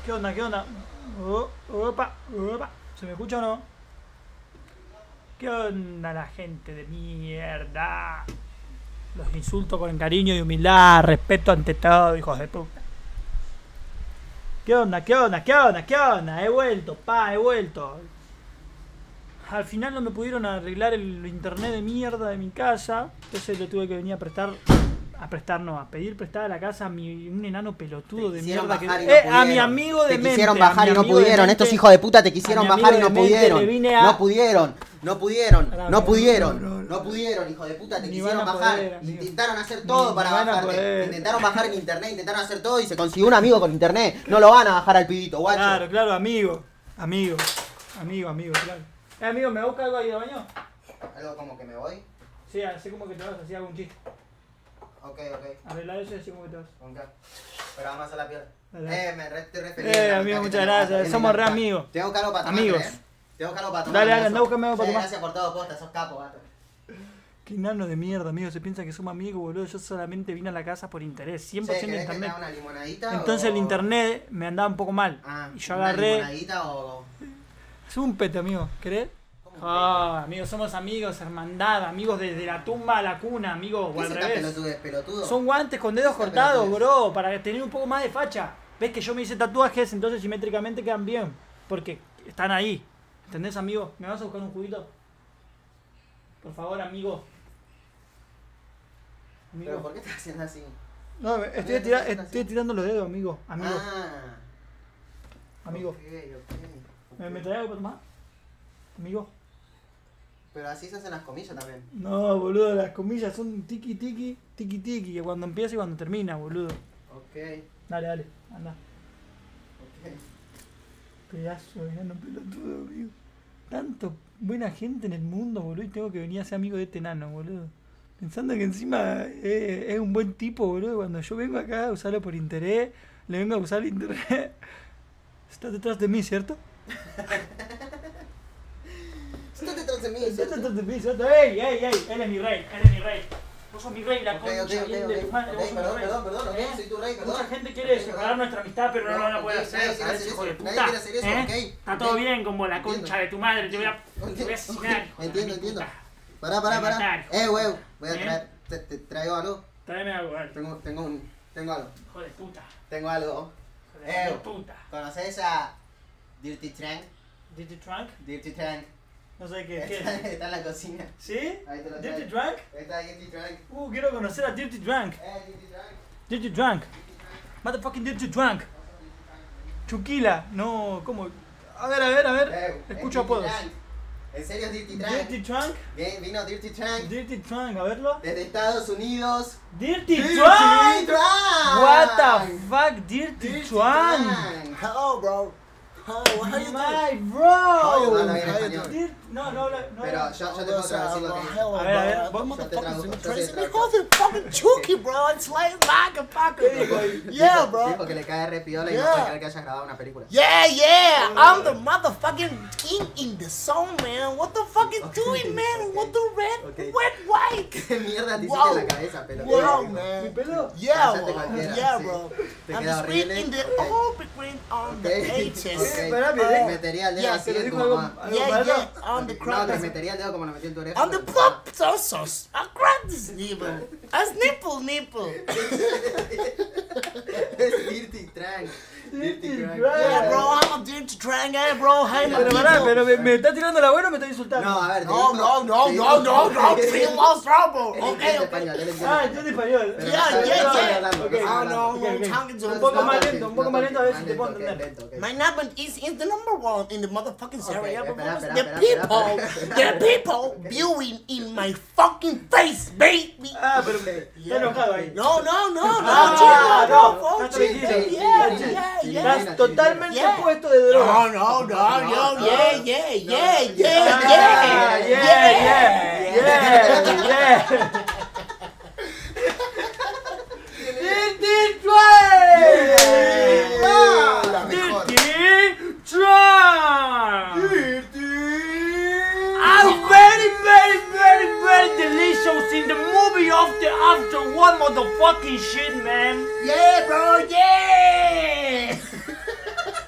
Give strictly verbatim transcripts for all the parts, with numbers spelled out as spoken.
¿Qué onda? ¿Qué onda? Oh, opa, opa. ¿Se me escucha o no? ¿Qué onda la gente de mierda? Los insulto con cariño y humildad, respeto ante todo, hijos de puta. ¿Qué onda? ¿Qué onda? ¿Qué onda? ¿Qué onda? He vuelto, pa, he vuelto. Al final no me pudieron arreglar el internet de mierda de mi casa, entonces le tuve que venir a prestar, a prestar no, a pedir prestada a la casa a mi, un enano pelotudo de mierda que, no eh, a mi amigo de te mente. Te quisieron bajar y no pudieron, estos hijos de puta te quisieron bajar y no pudieron. A... No pudieron, no pudieron, no, no pudieron, no, no, no, no pudieron, hijos de puta, te ni quisieron bajar. Poder, intentaron hacer todo ni, para ni bajarte. Intentaron bajar en internet, intentaron hacer todo y se consiguió un amigo con internet. No lo van a bajar al pibito, guacho. Claro, claro, amigo, amigo, amigo, amigo, claro. Eh, amigo, ¿me busca algo ahí de baño? ¿Algo como que me voy? Sí, así como que te vas, así hago un chiste. Ok, ok. Arregla eso y así como que te vas. Okay. Pero vamos a hacer la piel. Dale. Eh, me re, estoy referido. Eh, amigo, muchas gracias. Somos re amigos. Te hago cargo para tomar. Amigos. ¿Eh? Te hago cargo para tomar. Dale, dale, anda a buscarme algo para tomar. Gracias por todo, posta, sos capo, gato. Qué nano de mierda, amigo. Se piensa que somos amigos, boludo. Yo solamente vine a la casa por interés. cien por ciento sí, de internet. Una limonadita, entonces o... el internet me andaba un poco mal. Ah, y yo una agarré. limonadita o. Es un pete, amigo. ¿Querés? Ah, amigos, somos amigos, hermandad, amigos desde la tumba a la cuna, amigos, o al revés. Pelotudo, pelotudo? Son guantes con dedos cortados, bro, para tener un poco más de facha. Ves que yo me hice tatuajes, entonces simétricamente quedan bien, porque están ahí. ¿Entendés, amigo? ¿Me vas a buscar un juguito? Por favor, amigo. amigo. ¿Pero por qué estás haciendo así? No, estoy, tira estoy tirando los dedos, amigo. Amigo. Ah. Amigo. Okay, okay. ¿Me, ¿Me traes algo para tomar? Amigo. Pero así se hacen las comillas también. No, boludo, las comillas son tiki tiki, tiki tiki, que cuando empieza y cuando termina, boludo. Ok. Dale, dale, anda. Ok. Pedazo de enano pelotudo, amigo. Tanto buena gente en el mundo, boludo, y tengo que venir a ser amigo de este enano, boludo. Pensando que encima es, es un buen tipo, boludo. Cuando yo vengo acá a usarlo por interés, le vengo a usar el internet. Estás detrás de mí, ¿cierto? Estás detrás de mí, Estás detrás de mí, ¿cierto? ¡Ey, ey, ey! Él es mi rey, él es mi rey. Vos sos mi rey, la okay, concha okay, okay, de okay. tu madre. Okay, perdón, perdón, perdón, okay, soy tu rey, perdón. Mucha gente quiere separar nuestra amistad, pero no, no, no la puede hacer. Nadie quiere hacer eso, nadie quiere hacer eso, ¿Eh? okay. Está todo okay. bien, como la Entiendo. concha de tu madre, te voy a, te voy a asesinar. Okay. Entiendo, entiendo. Puta. Pará, pará, pará. Matar, eh, wey, voy a ¿Eh? traer, te, te traigo algo. Tráeme algo, dale. Tengo, tengo un, tengo algo. Hijo de puta. Tengo algo. Hijo de Eh, puta. ¿Conoces a Dirty Trank? ¿Dirty Trunk? Dirty Trank. No sé qué, qué Está, es. está en la cocina. ¿Sí? Ahí te lo ¿Dirty traigo. Drunk? Ahí está Dirty Trank. Uh, quiero conocer a Dirty Drunk. Eh, Dirty Trank. Dirty Drunk. Motherfucking Dirty Drunk. Chuquila. No, ¿cómo? A ver, a ver, a ver. Eh, Escucho eh, apodos. Dirty Trank. ¿En serio es Dirty Trank? Dirty Trunk. Bien, vino Dirty Trank. Dirty Trunk, a verlo. Desde Estados Unidos. Dirty Dirty Trunk. Trank. What the fuck, Dirty Dirty Trunk. Trank. Hello, bro. Hello, how you doing? My How bro. you doing? How you español. doing? Dir- No, no, no. no. Pero yo, yo te puedo traducir lo que dice. Hello, A ver, a ver, bro. vos- The yo te motherfuckers traduco, in yo te crazy. They traduco. call it fucking Chucky, bro. It's like like a ¿Qué dijo fucking. ahí? Yeah, bro. Dijo que le cae re piola y no Yeah. puede creer que hayas grabado una película. Yeah, yeah. I'm the motherfucking king in the song, man. What the fuck is Okay, doing, man? okay. What the red, Okay. wet, white? ¿Qué mierda te hiciste Wow. en la cabeza, pelo? Wow, ¿Mi man. pelo? Yeah, Cállate bro. cualquiera, Yeah, sí. bro. Te I'm queda the horrible. in the Okay. whole big green on the Okay. ages. Okay. Espera, me- Metería el dedo Yeah, así ¿Te lo en tu dijo algo, mamá. algo Yeah, malo? yeah. On the No, crop. que metería el dedo como lo metí en tu oreja. On the plop sauce. I grabbed this nipple. As nipple, nipple. Es Dirty Trank. Dirty Dirty Trank. Trank. Yeah, bro, I'm a dirty trying guy, bro. Hey, my Pero pará, people. pero me, me está tirando la buena o me está insultando. No, a ver, te No, dijo- no, no, te no, dijo- no, no. Feel lost trouble. Él Okay, entiende okay. español, él entiende Ah, español. entiende español. Pero Yeah, no sabe- yeah, no sabe yeah. hablarlo, Ok. no sabe Oh, hablarlo. no, Ok, no, ok. talking to Un him. poco No más toques, lento, un poco no más lento, a ver toques, si te puedo lento, entender. lento, ok. My number is, is the number one in the motherfucking Okay, area. espera, but espera, the espera, people, espera, the people viewing in my fucking face, baby. Ah, pero está enojado ahí. No, no, no, no, Ah, chico, no, no, no, está chico. tranquilo. Yeah, Chilena, yeah, chilena. yeah. Estás totalmente Yeah. puesto de droga. No, no, no, No, yo, no, yeah, no. yeah, No, yeah, no, yeah, Ah, yeah, yeah, yeah, yeah, yeah. Dirty Trunk! La mejor. Dirty Trunk! I'm very, very, very, very delicious in the movie of the after one motherfucking shit, man. Yeah, bro, yeah.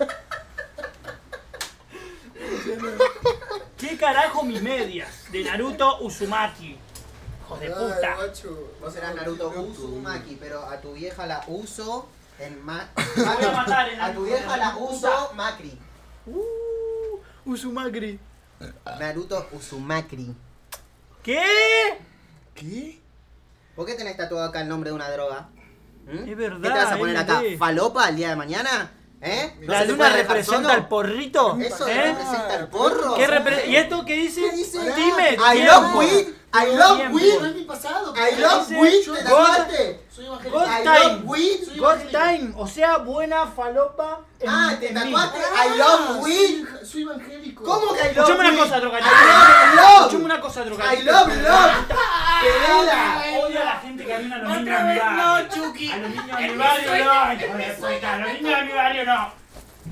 carajo mis medias? De Naruto Uzumaki. Hijos de puta. Vos serás Naruto Uzumaki, pero a tu vieja la uso en ma... Voy a matar en A tu vieja la uso Macri. Uh, Uzumaki. Naruto Uzumaki. ¿Qué? ¿Qué? ¿Por qué tenés tatuado acá el nombre de una droga? ¿Mm? Es verdad. ¿Qué te vas a poner acá? Es ¿Falopa el día de mañana? ¿Eh? ¿No ¿La luna representa el porrito? ¿Eso ¿Eh? representa el porro? ¿Qué repre ¿Y esto qué dice? ¿Qué dice? Dime. I love weed. I love weed. No es mi pasado. I love weed. ¿Te tatuaste? Soy evangélico. God I time. love weed. Soy God evangélico. time. O sea, buena falopa. En, Ah, te en mí. tatuaste I love weed. Soy, soy evangélico. ¿Cómo que I love Escuchame una weed? cosa, drogadicto. I love Escuchame una cosa, drogadicto. I love love. Pelela. Odio a la gente que viene a los niños Otra de mi vez barrio. no, Chucky. A los niños de mi barrio no. Hijo de puta, a los niños de mi barrio no.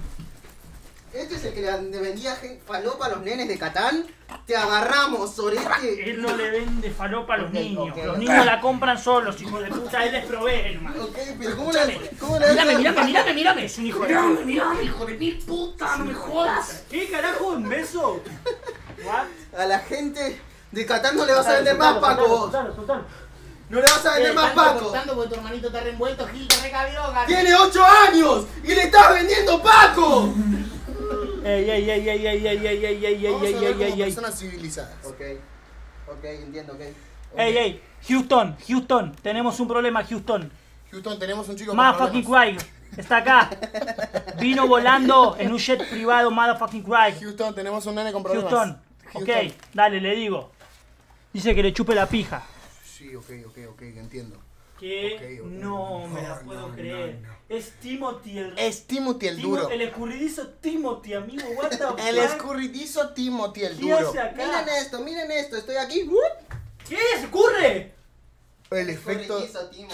Este es el que le vendía gen- falopa a los nenes de Catán. Te agarramos, sorete. Él no le vende falopa a los Ok, niños. ok, Los ok. niños la compran solos, hijo de puta. Él les provee nomás. Ok, pero ¿cómo le, cómo le Mírame, mírame, mírame, mírame. Es un hijo de Mírame, puta. mírame, hijo de mil puta, no me jodas. ¿Qué carajo? ¿Un beso? What? a la gente de Catán no le vas a vender más Paco vos? Soltalo, soltalo. No le vas a vender más Están Paco. cortando porque tu hermanito está reenvuelto, Gil, te recabiroga. Tiene ocho años y le estás vendiendo Paco. Ey, ey, ey, ey, ey, ey, ey, ey, ey, Vamos a ey, ver ey, como ey, ey. personas civilizadas. Ok, ok, entiendo, ok. Ey, ey, Houston, Houston, tenemos un problema, Houston. Houston, tenemos un chico con Motherfucking problemas. Craig está acá. Vino volando en un jet privado, Motherfucking Craig. Houston, tenemos un nene con problemas. Houston, ok, dale, le digo. Dice que le chupe la pija. Sí, ok, ok, ok, entiendo. Que Ok, ok. no me la No, puedo no, creer. no, no. Es Timothy el... Es Timothy el Timo- duro. El escurridizo Timothy, amigo, what the fuck. El escurridizo Timothy el ¿Qué duro. hace acá? Miren esto, miren esto, estoy aquí. ¿Qué se ocurre? El efecto... Corretizo, Timo.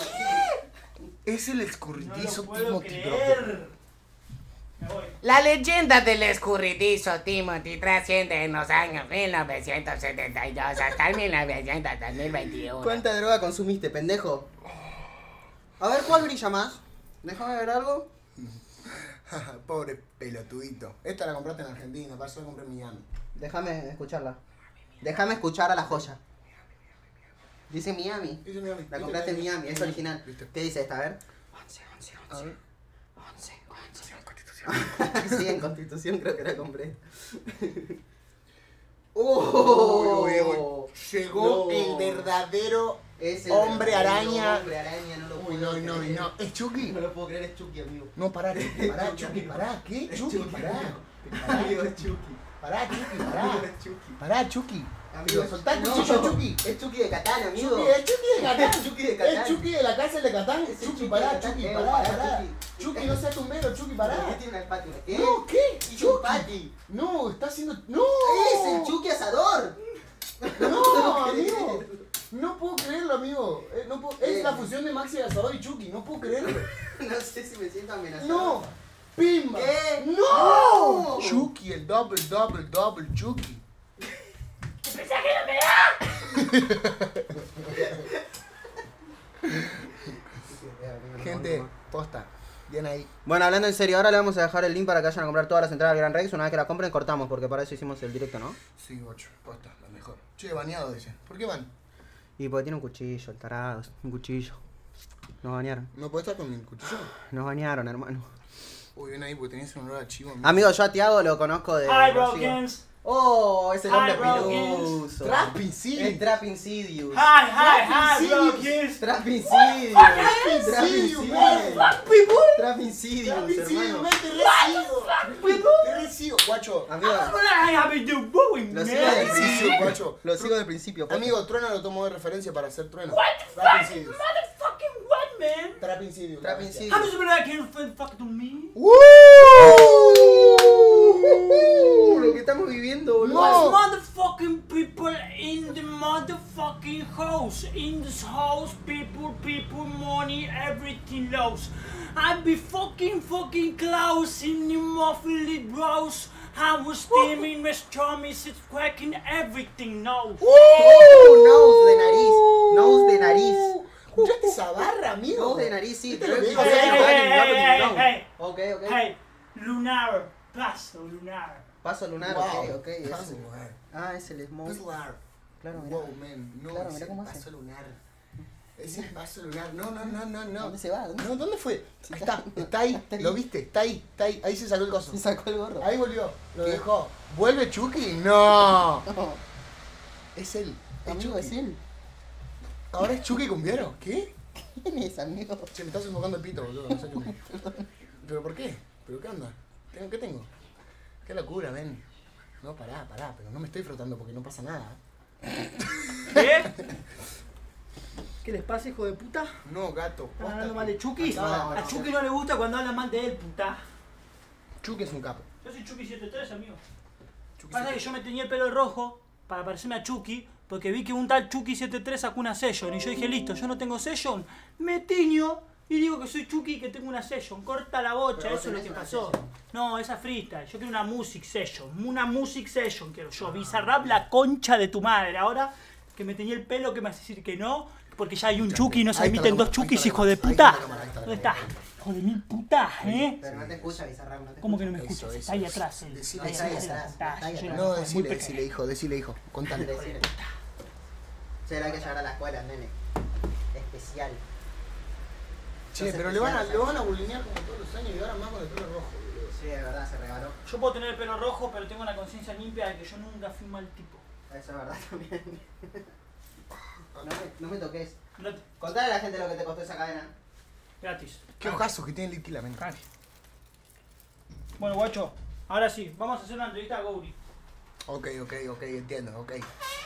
Es el No escurridizo lo puedo Timothy, bro. creer. Me voy. La leyenda del escurridizo Timothy trasciende en los años mil novecientos setenta y dos hasta el mil novecientos dos mil veintiuno. ¿Cuánta droga consumiste, pendejo? A ver, ¿cuál brilla más? Déjame ver algo. Pobre pelotudito. Esta la compraste en Argentina, pasó a comprar en Miami. Déjame escucharla. Déjame escuchar a la joya. Dice Miami. Dice Miami. La compraste en Miami, es original. ¿Viste? ¿Qué dice esta? A ver. once, once, A once. ver. once, once. Sí, en Constitución creo que la compré. ¡Oh! Uy, uy, uy. Llegó No. el verdadero Es el hombre verdadero araña. Hombre araña, no lo Uy, puedo no, no, creer. no. ¿Es Chucky? No lo puedo creer, es Chucky, amigo. No, pará, Chucky, pará, Chucky, pará. ¿Qué? Chucky, pará. Pará, Amigo, es Chucky. pará, Chucky, Amigo, pará. es Chucky. Pará, Chucky. Amigo, Soltá el no, cuchillo, Chucky. Es Chucky de Catán, amigo. Chucky, es Chucky de Catán. Es Chucky de Catán. Es Chucky de la cárcel de Catán. Es el Chucky, Chucky pará, de Catán. Chucky, Eh, pará, pará, pará. Chucky. Chucky, no seas tumbero, Chucky, ¿Por pará. qué tiene una patio? ¿Qué? No, ¿qué? Es un Chucky. pati. No, está haciendo. ¡No! Es el Chucky asador. No, amigo. No puedo creerlo, amigo. Eh, no puedo- Eh. Es la fusión de Maxi Asador y Chucky. No puedo creerlo. No sé si me siento amenazado. No. ¡Pimba! ¿Qué? ¡No! No. Chucky, el double, double, double Chucky. Gente, posta. Bien ahí. Bueno, hablando en serio, ahora le vamos a dejar el link para que vayan a comprar todas las entradas al Gran Rex. Una vez que la compren, cortamos, porque para eso hicimos el directo, ¿no? Sí, ocho. Posta, lo mejor. Che, baneado, dice. ¿Por qué van? Y porque tiene un cuchillo, el tarado, un cuchillo. Nos bañaron. ¿No puedo estar con mi cuchillo? Nos bañaron, hermano. Uy, ven ahí porque tenías un olor a chivo. Amigo, yo a Tiago lo conozco de. Hi, Rocío. Brokens. Oh, es el hombre Hi, bro. piluso. Trapinsidious. El Trap Insidious. Hi, hi, hi, Insidious. Brokens. Trap Insidious. Trap Insidious, Insidious. people. Trap Insidious, Trapinsidious, hermano. man, te recibo. Te recibo, guacho. Amigo, What have you been doing, Lo sigo del man? Trapinsidious, guacho. lo sigo del principio. posta. Amigo, Trueno lo tomó de referencia para hacer Trueno. What the fuck? Trapinsidious. Motherfucking what, man? Trapinsidious. Trap la bestia. Insidious. How much money I can fucking fuck to me? ¡Woo! Lo que estamos viviendo, boludo. No. What's motherfucking people in the motherfucking house? In this house, people, people, money, everything lows. I be fucking fucking close in the muffled house. I was steaming, my stomach is cracking, everything knows. Uh, nose de nariz. Nose de nariz. ¿Escuchaste esa barra, amigo? Nose de nariz, sí. Este Pero lo es digo, que- Hey, hey, hey, no, hey, no. hey, hey. Ok, ok. Hey, lunar, paso lunar. Paso lunar, Wow. ok, ok. Paso ese. lunar. Ah, es el smoke. Paso lunar. Claro, mira. Wow, man. No, Claro, es mira el cómo paso hace. lunar. Es el paso lunar. No, no, no, no, no. ¿Dónde se va? ¿Dónde No, ¿dónde fue? Sí, Ahí está, está ahí. está ahí. ¿Lo viste? Está ahí, está ahí. Ahí se sacó el coso. se sacó el gorro? Ahí volvió. Lo ¿Qué? dejó. ¿Vuelve Chucky? No. No, Es él. Es amigo, Chucky. es él. Ahora es Chucky Cumbiero. ¿Qué? ¿Quién es, amigo? Che, me estás enfocando el pito, boludo. No sé Chucky. ¿Pero por qué? ¿Pero qué onda? ¿Tengo- ¿Qué tengo? Qué locura, ven. No, pará, pará. Pero no me estoy frotando porque no pasa nada. ¿Qué? ¿Qué les pasa, hijo de puta? No, gato. ¿Están posta hablando que- mal de Chucky? No, A no. Chucky no le gusta cuando hablan mal de él, puta. Chucky es un capo. Yo soy Chucky setenta y tres, amigo. Chucky Pasa se- que yo me tenía el pelo rojo para parecerme a Chucky, porque vi que un tal Chucky setenta y tres sacó una session. Y yo dije, listo, yo no tengo session, me tiño y digo que soy Chucky y que tengo una session. Corta la bocha, Pero vos eso es lo tenés que una pasó. session. No, esa freestyle. Yo quiero una music session. Una music session quiero yo. Bizarrap, la concha de tu madre. Ahora que me tenía el pelo, ¿qué me vas a decir que no? Porque ya hay un Chucky y no se Ahí está admiten la dos cámara, Chuckys, ahí está hijo la de cámara, puta. ahí está la cámara, ahí está la ¿Dónde cámara. está? Hijo de mil putas, ¿eh? Pero no te escucha, Bizarrap, no te ¿Cómo que no me Eso, escuchas? eso, Está ahí eso. atrás, él. Decile, Está ahí decile, atrás, está está, ahí yo soy atrás. la No, muy decile, pequeña. decile, hijo, decile, hijo. Contale. Decile. Será que llegar a la escuela, nene. Especial. Che, pero le van a, le van a bulinear como todos los años y ahora más con el pelo rojo, boludo. Sí, de verdad, se regaló. Yo puedo tener el pelo rojo, pero tengo una conciencia limpia de que yo nunca fui mal tipo. Eso es verdad también. No me, no me toques. No te- Contale a la gente lo que te costó esa cadena. Gratis. Qué ojazos que tiene Litty la mente. Canje. Bueno, guacho, ahora sí, vamos a hacer una entrevista a Gouri. Ok, ok, ok, entiendo, ok.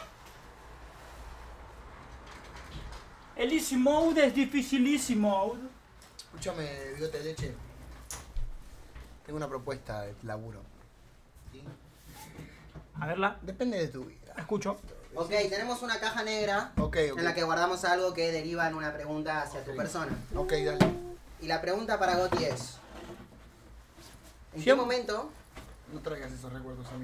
El easy mode es dificilísimo. Escúchame, bigote de leche. Tengo una propuesta de laburo. ¿Sí? A verla, Depende de tu vida. escucho. Ok, tenemos una caja negra Ok, ok. en la que guardamos algo que deriva en una pregunta hacia tu Ok. persona. Ok, dale. Y la pregunta para Gotti es: ¿en qué Siempre- momento? No traigas esos recuerdos a mí.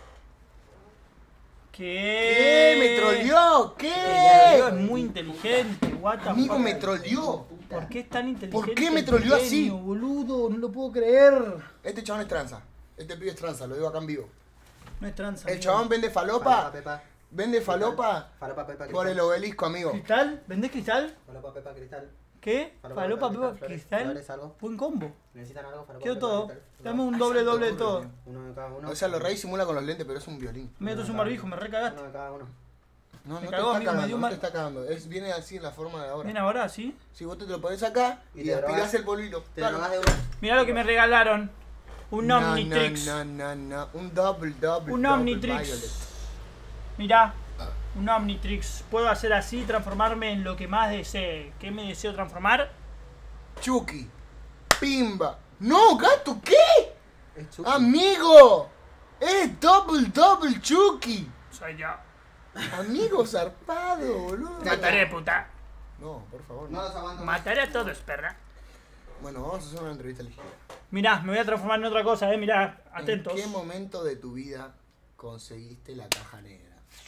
¿Qué? ¿Qué? ¿Me troleó? Te ¿Qué? digo, es muy inteligente, what the Amigo, fuck. me troleó. ¿Por qué es tan inteligente? ¿Por qué me el troleó genio, así? Boludo, no lo puedo creer. Este chabón es tranza. Este pibe es tranza, lo digo acá en vivo. No es tranza. El amigo. chabón vende Falopa, falopa. Pepa. Vende falopa Falopa, Pepa, por el cristal. obelisco, amigo. ¿Cristal? ¿Vendés cristal? Falopa, Pepa, cristal. ¿Qué? Falopa, Falopa, Pepa, pepa, flores, cristal. flores, algo. Buen combo. ¿Necesitan algo? Falopa, Quedó Pepa, todo. cristal. Dame un Ay, doble, santo doble de ocurre, todo. tío. Uno de cada uno. O sea, lo rey simula con los lentes, pero es un violín. Me meto un barbijo, me recagaste. Uno de cada uno. No, Me no cagó, te amigo, está me cagando, dio no mal- te está cagando. Es, viene así en la forma de ahora. Ven ahora, ¿sí? Si vos te lo pones acá Y y, te aspirás drogás. el polvito. Te drogas de uno. Mirá lo que me regalaron. Un No, Omnitrix. No, no, no, no. Un double, double. Un double Omnitrix. violet. Mirá. Un Omnitrix. Puedo hacer así, transformarme en lo que más desee. ¿Qué me deseo transformar? Chucky. Pimba. No, gato, ¿qué? Es Chucky. Amigo. Es double, double Chucky. Soy yo. Amigo zarpado, boludo. Mataré, puta. No, por favor. No No. los aguanto más. Mataré a todos, perra. Bueno, vamos a hacer una entrevista ligera. Mirá, me voy a transformar en otra cosa, eh. Mirá, atentos. ¿En qué momento de tu vida conseguiste la caja negra?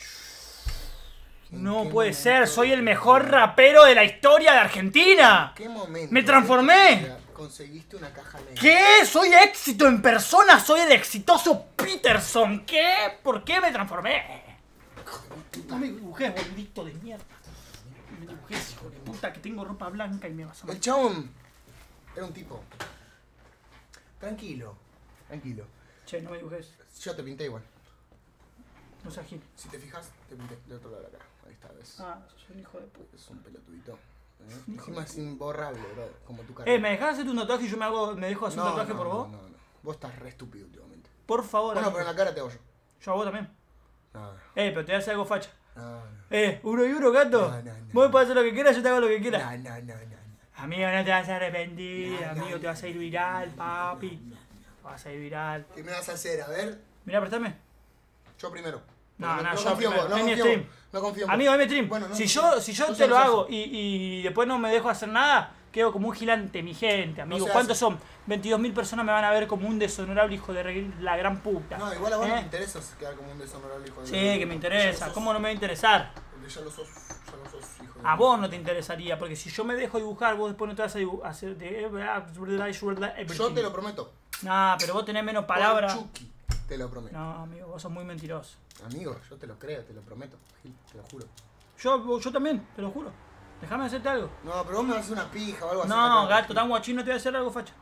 ¿En No qué puede momento ser, de soy el tu mejor vida? rapero de la historia de Argentina. ¿En qué momento ¡Me de transformé! tu vida conseguiste una caja negra? ¿Qué? Soy éxito en persona, soy el exitoso Peterson. ¿Qué? ¿Por qué me transformé? No me dibujé, boludito de mierda. No me dibujé, hijo de puta, que tengo ropa blanca y me vas a El matar. chabón era un tipo. Tranquilo, tranquilo. Che, no me dibujes. Yo te pinté igual. No seas gil. Si te fijas, te pinté de otro lado de acá. Ahí está, ¿ves? Ah, soy un hijo de puta. Es un pelotudito. ¿eh? Encima es imborrable, bro. Como tu cara. Eh, ¿me dejás hacer un tatuaje y yo me hago, me dejo hacer un tatuaje no, por no, vos? No, no, Vos estás re estúpido últimamente. Por favor. Bueno, amigo. pero en la cara te hago yo. Yo a vos también. No, no. Eh, pero te voy a hacer algo facha. No, no. Eh, uno y uno, gato. No, no, no. Vos me podés hacer lo que quieras, yo te hago lo que quieras. No, no, no, no, no. Amigo, no te vas a arrepentir, No, no, amigo, te vas a ir viral, papi. Vas a ir viral. ¿Qué me vas a hacer? A ver, Mirá, préstame. yo primero. No, Porque no, yo confío en primero. vos, no Es mi confío en stream. vos, no confío en vos. Amigo, dame stream. Bueno, no, si no, yo, no, si yo no te seas lo hago gracioso. y, y después no me dejo hacer nada, quedo como un gigante, mi gente, amigo. seas- ¿Cuántos son? veintidós mil personas me van a ver como un deshonorable hijo de re- la gran puta. No, igual a vos no ¿Eh? te interesa quedar como un deshonorable hijo de Sí, la- que me Ya lo interesa. sos, ¿Cómo no me va a interesar? Porque ya lo sos, ya lo sos, hijo de A vos no te interesaría, porque si yo me dejo dibujar, vos después no te vas a dibu- hacer de... Yo te lo prometo. Nah, pero vos tenés menos palabras. Por Chucky. Te Te lo prometo. No, amigo, vos sos muy mentiroso. Amigo, yo te lo creo, te lo prometo. Gil, te lo juro. Yo, yo también, te lo juro. Déjame hacerte algo. No, pero vos me vas a hacer una pija o algo así. No, gato, tan guachín, no te voy a hacer algo, facha.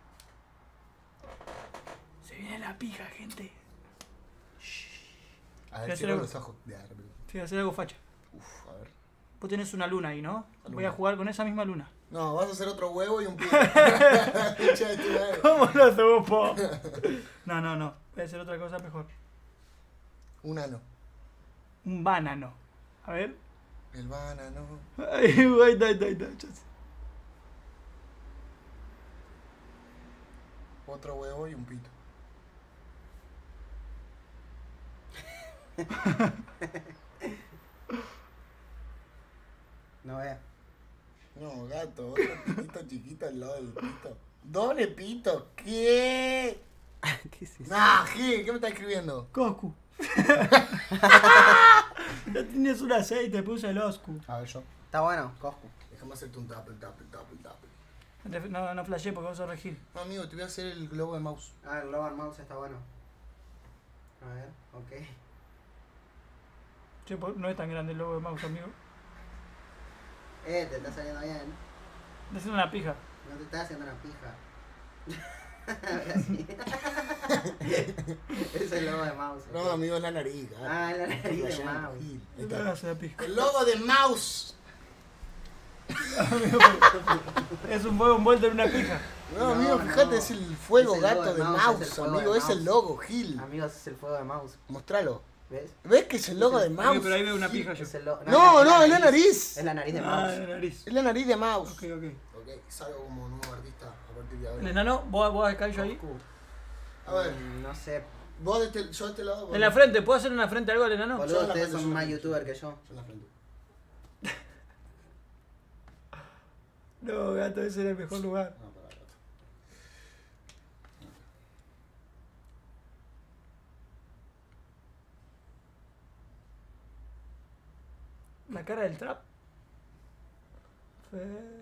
Se viene la pija, gente. A ver, cierro los ojos. Ya, rápido. Te voy a hacer algo, facha. Uf, a ver. Vos tenés una luna ahí, ¿no? Luna. Voy a jugar con esa misma luna. No, vas a hacer otro huevo y un pito. ¿Cómo lo supo? No, no, no. Voy a hacer otra cosa mejor. Un ano. Un banano. A ver. El banano. Ay, güey, dai, dai, dai. Otro huevo y un pito. No vea. No, gato, otro pitito chiquito al lado del pito. Doble pito, ¿qué? ¿Qué es eso? Nah, Gil, ¿qué me estás escribiendo? Coscu. Ya tienes un aceite, puse el Oscu. A ver, yo. Está bueno, Coscu. Déjame hacerte un double, double, double, double. No, no flashé porque vos sos regil. No, amigo, te voy a hacer el globo de mouse. Ah, el Global Mouse está bueno. A ver, ok. Che, no es tan grande el logo de mouse, amigo. Eh, te está saliendo bien. Te haciendo una pija. No te estás haciendo una pija. Es el logo de mouse. No, amigo, es la nariz. Gato. Ah, es la nariz de Gil, mouse. Gil. Ahí No te está. hagas la pija. El logo de mouse. Es un huevo envuelto en una pija. No, No, amigo, no. fíjate, es el fuego Es el logo gato de de mouse, mouse, es el fuego amigo, de es el mouse. logo, Gil. Amigos, es el fuego de mouse. Mostralo. ¿Ves? ¿Ves que es el logo de mouse? Amigo, pero ahí veo una pija yo. Es el lo- No, no, es la nariz. Es la nariz de Ah, mouse. la nariz. Es la nariz de mouse. Ok, ok. Ok, salgo como nuevo artista a partir de El ahora. enano, vos, vos acá y yo ahí. Coscu. A ver. Mm, No sé. Vos de este, yo de este lado. vos En la de- frente, ¿puedo hacer en la frente algo al enano? Boludo, yo en la ustedes frente, son yo más en la frente. youtuber que yo. Yo en la frente. No, gato, ese era el mejor lugar. No, para, gato. La cara del trap. Fe-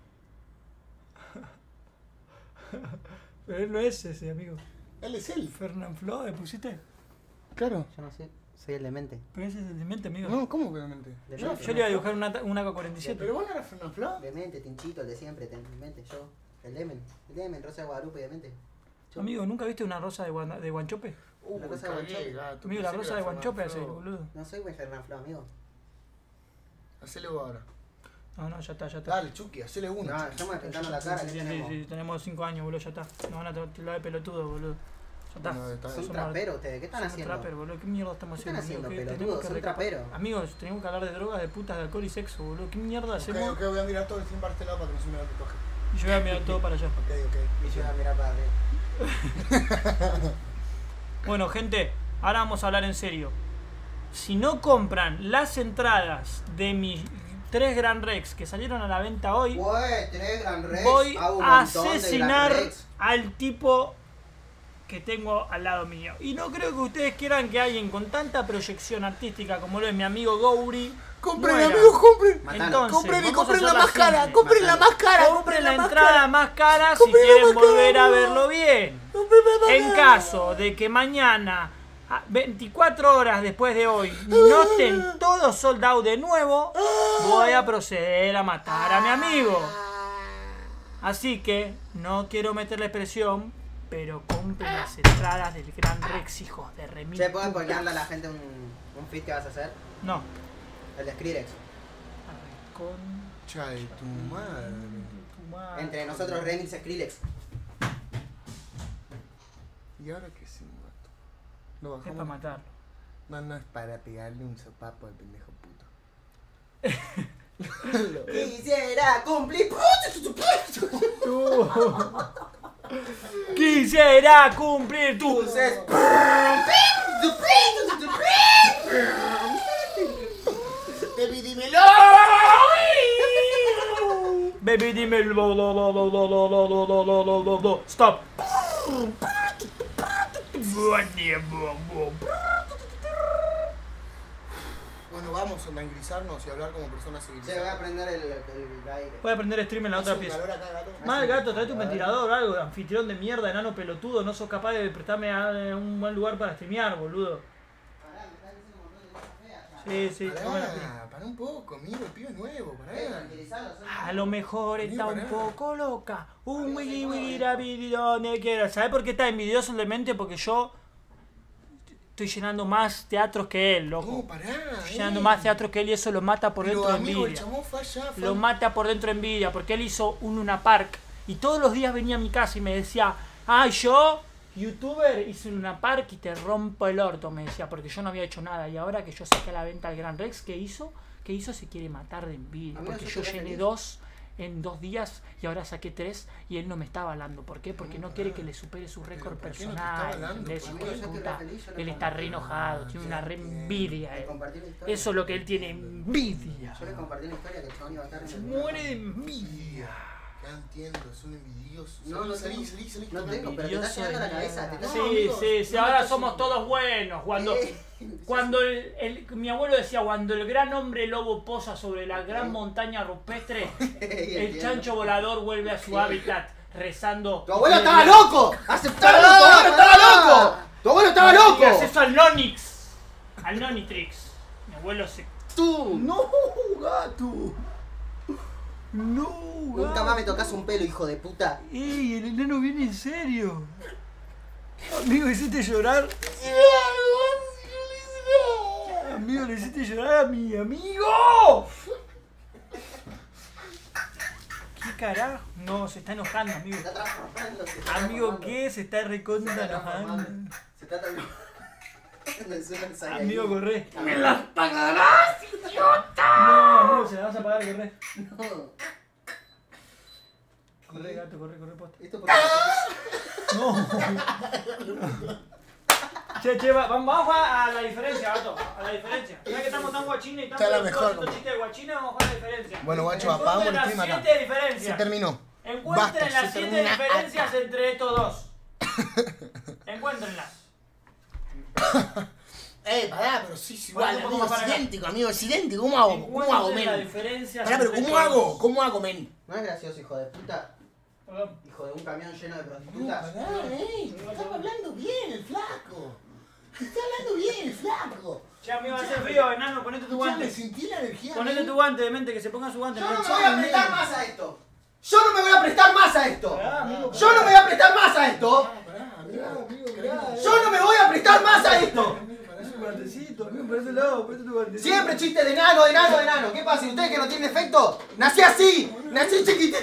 Pero él no es ese, amigo. Él es él. Fernán Flo, ¿le pusiste? Claro. Yo no sé. Soy el demente. Pero ese es el demente, amigo. No, ¿cómo que demente? De yo, mente, yo le iba a dibujar una, una K cuarenta y siete. Pero vos no eras Fernán Flo. Demente, Tinchito, el de siempre. Demente, yo. El Demen. El Demen, Rosa de Guadalupe y Demente. Yo. Amigo, ¿nunca viste una rosa de, guana- de guanchope? Uh, La cosa de cagué, Guanchope. gato. Amigo, la Pensé que rosa era de Fernán guanchope hace, Flo. boludo. No soy buen Fernán Flo, amigo. Hacele vos ahora. No, no, ya está, ya está. Dale, Chucky, hacele uno. No, Chucky. estamos pintando la cara. Sí, ¿Qué sí, sí, tenemos? sí, tenemos cinco años, boludo, ya está. Nos van a tirar de pelotudo, boludo. Ya está. Bueno, está bien. Son Somos- traperos ustedes. ¿Qué están somos haciendo? trapper, boludo. ¿Qué mierda estamos ¿Qué están haciendo? haciendo, amigo? ¿Qué pelotudos? tenemos que Son recapar- traperos. Amigos, tenemos que hablar de drogas, de putas, de alcohol y sexo, boludo. ¿Qué mierda Ok, hacemos? ok, voy a mirar todo el stream para este lado para que no se me vea el tatuaje. Y yo voy a mirar todo para allá. Ok, ok. Y yo voy a mirar para arriba. Bueno, gente, ahora vamos a hablar en serio. Si no compran las entradas de mis tres Gran Rex que salieron a la venta hoy, Ué, tenés Gran Rex. voy hago un a montón de asesinar Gran Rex. al tipo que tengo al lado mío. Y no creo que ustedes quieran que alguien con tanta proyección artística como lo es mi amigo Gouri Compren, muera. amigos, compren. Matalo. Entonces, Compren y vamos a compren la hacerla más cara. simple. Compren la más cara. Compren la más entrada cara. más cara si Compren la quieren más cara, volver a amigo. verlo bien. Compren la más En cara. caso de que mañana, a veinticuatro horas después de hoy, no estén todos sold out de nuevo, voy a proceder a matar a mi amigo. Así que no quiero meterle presión, pero compren las entradas del Gran Rex, hijos de remil. Che, ¿puedo spoilearle a la gente un, un feed que vas a hacer? No. El de Skrillex. Ay, con Cha de tu madre. tu madre. Entre nosotros, Remix Skrillex. ¿Y ahora qué hacemos, gato? Lo Es para bajamos. matarlo. No, no es para pegarle un sopapo al pendejo puto. Quisiera cumplir. Quisiera cumplir tus Entonces. Baby, dímelo. Baby, dime el lo, lo, lo, lo, lo, lo, lo, lo, lo, lo, lo, lo, lo. Stop. Bueno, no vamos a tranquilizarnos y hablar como personas civilizadas. Se va a prender el, el, el aire. Voy a prender stream en la otra pieza. Mal gato, traete un ventilador, algo, anfitrión de mierda, enano pelotudo, no sos capaz de prestarme a un buen lugar para streamear, boludo. Sí, sí, pará, pará un poco, amigo, el pibe nuevo, pará. A lo mejor está un poco loca. Un wiki wiki rapi donde quiera. ¿Sabes por qué está envidioso de mente? Porque yo estoy llenando más teatros que él, loco. No, pará, estoy llenando eh. más teatros que él y eso lo mata por Pero, dentro de amigo, envidia. el chabón fue allá, fue... Lo mata por dentro de envidia, porque él hizo un Luna Park y todos los días venía a mi casa y me decía, ah, yo, youtuber, hice un Luna Park y te rompo el orto, me decía, porque yo no había hecho nada. Y ahora que yo saqué a la venta al Gran Rex, ¿qué hizo? ¿Qué hizo? Se quiere matar de envidia, porque yo llené dos en dos días y ahora saqué tres y él no me está avalando. ¿Por qué? Porque no quiere que le supere su récord personal. No él está re enojado, tiene una re envidia. Él. Eso es lo que él tiene, envidia. Yo le compartí una historia que el chabón iba a estar en Se muere de envidia. Ya entiendo, es un envidioso. No, no salí, tengo, salí, salí, no salí. tengo, pero te está llegando a la cabeza. Te está... Sí, no, amigos, sí, sí, no, ahora no, somos no, todos buenos. Cuando, cuando el, el, mi abuelo decía, cuando el gran hombre lobo posa sobre la gran montaña rupestre, el chancho volador vuelve a su hábitat, rezando. ¡Tu abuelo estaba loco! ¡Aceptalo! ¡Tu abuelo estaba loco! ¡Tu abuelo estaba loco! ¿Qué haces al Nonix? Al Nonitrix. Mi abuelo se... ¡Tú! ¡No, gato! ¡No, gato! Nunca más me tocas un pelo, hijo de puta. ¡Ey, el enano viene en serio! Amigo, ¿hiciste llorar? Amigo, le hiciste llorar a mi amigo. ¿Qué carajo? No, se está enojando, amigo. Se está transformando. Se está Amigo, ¿qué? Se está recontra enojando. Se está transformando. Amigo, corre. ¡Me las pagarás, idiota! No, amigo, se la vas a pagar, corre. No. Corre, gato, corre, corre, posta. Esto porque... No. Che, che, va, vamos a jugar a la diferencia, gato. A la diferencia. Ya que estamos tan guachines y Está la estamos mejor. haciendo chistes de guachines, vamos a jugar a la diferencia. Bueno, guacho, apagamos el stream acá. Siete diferencias. Se terminó. Encuentren Basta, las se siete termina diferencias acá. entre estos dos. Encuéntrenlas. Eh, pará, pero sí es igual, Bueno, amigo, para es acá. idéntico, amigo, es idéntico. ¿Cómo hago? ¿Cómo hago, Encuentren las men? diferencias Pará, pero entre ¿cómo estos hago? dos. ¿Cómo hago, men? No es gracioso, hijo de puta. Perdón. Hijo de un camión lleno de No, prostitutas. pará, eh. Estaba hablando bien el flaco. Está hablando bien el flaco. Che, amigo, va a hacer frío, enano, ponete tu Ya me guante. sentí la energía. Ponete men. tu guante de mente, que se ponga su guante. Yo no me Che, voy a prestar más a esto. Yo no me voy a prestar más a esto. pará, amigo, Yo no me voy a prestar más a esto. Pará, amigo, amigo, pará. Yo no me voy a prestar más a esto. tu guantecito, amigo, por ese lado, ponete tu guantecito. Siempre chiste de nano, de nano, de nano. ¿Qué pasa? ¿Y ustedes que no tienen efecto? Nací así. Nací chiquitito.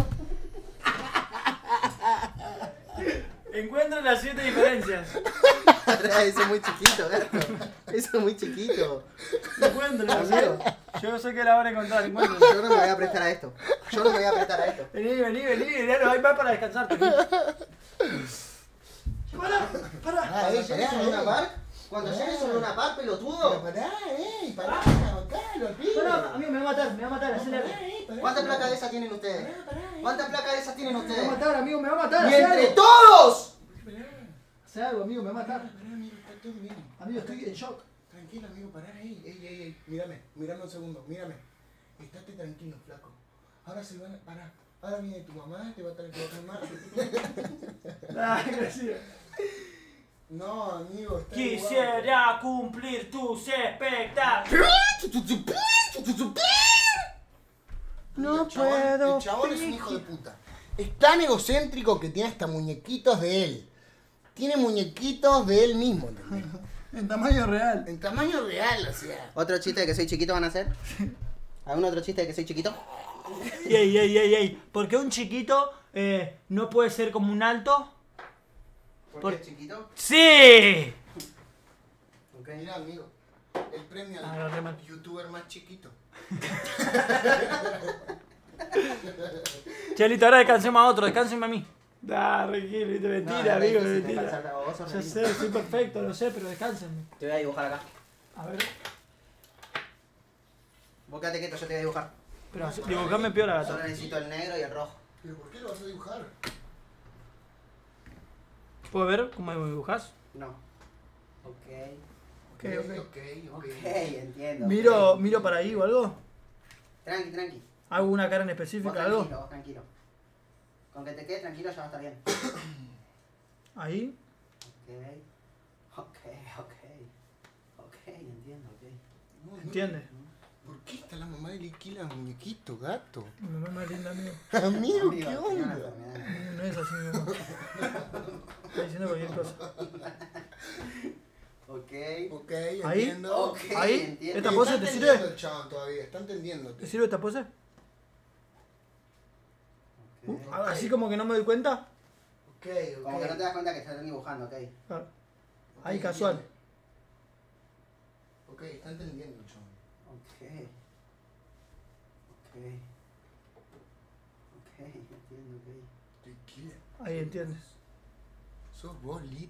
Encuentren las siete diferencias. Eso es muy chiquito, gato. Eso es muy chiquito. Encuéntrenlas, Amigo. Yo sé que la van a encontrar, encuéntrenlas. Yo no me voy a prestar a esto. Yo no me voy a prestar a esto. Vení, vení, vení, enano, ahí va para descansarte. Pará, pará. Ah, eh, ¿Llegues pará, sobre una eh. par? Cuando llegues sobre una par, Pero pelotudo. pará, eh, pará, bancalo, pibe. Pará, amigo, me va a matar, me va a matar, Pará, acelera. eh, pará. ¿Cuántas placas de esas tienen ustedes? Pará, pará, eh. ¿Cuántas placas de esas tienen Me va a ustedes? matar, amigo, me va a matar. ¡Y hace entre algo. todos! Hace algo, amigo, me va a matar. Pará, amigo, está todo bien. Amigo, estoy en shock. Tranquilo, amigo, pará, ey, ey, ey, ey. Mírame, mírame un segundo, mírame. Estate tranquilo, flaco. Ahora se van a... Pará. Ahora viene tu mamá, te va a traer tu mamá. Ay, gracias. No, amigo, está Quisiera cumplir tus expectativas. No el chabón, puedo. El chabón es un hijo de puta. Es tan egocéntrico que tiene hasta muñequitos de él. Tiene muñequitos de él mismo, ¿entendés? En tamaño real. En tamaño real, o sea. ¿Otro chiste de que soy chiquito van a hacer? ¿Algún otro chiste de que soy chiquito? Ey, ey, ey, ey. ¿Por qué un chiquito eh, no puede ser como un alto? ¿Por Por- qué es chiquito? ¡Sí! Ok. Mira, amigo, el premio Ah, lo al remate. youtuber más chiquito. Chelito, ahora descansemos a otro, descanseme a mí. Da, Regil, viste, mentira, No, es amigo, difícil mentira. descansar, vos sos Ya re sé, soy perfecto, lo sé, pero descánsenme. Te voy a dibujar acá. A ver, Vos quédate quieto, yo te voy a dibujar. pero dibujame piola, gato. Solo necesito el negro y el rojo. ¿Pero por qué lo vas a dibujar? ¿Puedo ver cómo me dibujás? No. Ok. Ok. Ok, ok. Ok, ok. Ok, entiendo. Miro, ok. miro para ahí o algo. Tranqui, tranqui. ¿Hago una cara en Vos específica, tranquilo, algo? vos tranquilo. Con que te quedes tranquilo ya va a estar bien. Ahí. Ok, ok, ok. Ok, entiendo, ok. No, no. ¿Entiendes? ¿Por qué está la mamá de Liquila muñequito, gato? Mi mamá es más linda, amigo. Amigo, Amigo, ¿qué tenía una onda? enfermedad. No es así, mi mamá. Está diciendo cualquier cosa. Ok. Ok, Ahí. entiendo. Ok, Ahí. entiendo. ¿Esta pose Está te entendiendo sirve? el chabón todavía, está entendiéndote. ¿Te sirve esta pose? Ok. Uh, así como que no me doy cuenta. Ok, ok. Como que no te das cuenta que estás dibujando, ok. Claro. Ok, Ahí casual. entiendo. Ok, está entendiendo el chabón. Ok. Ok. Ok, entiendo, ok. Liquila. Ahí entiendes. ¿Sos vos, Lit?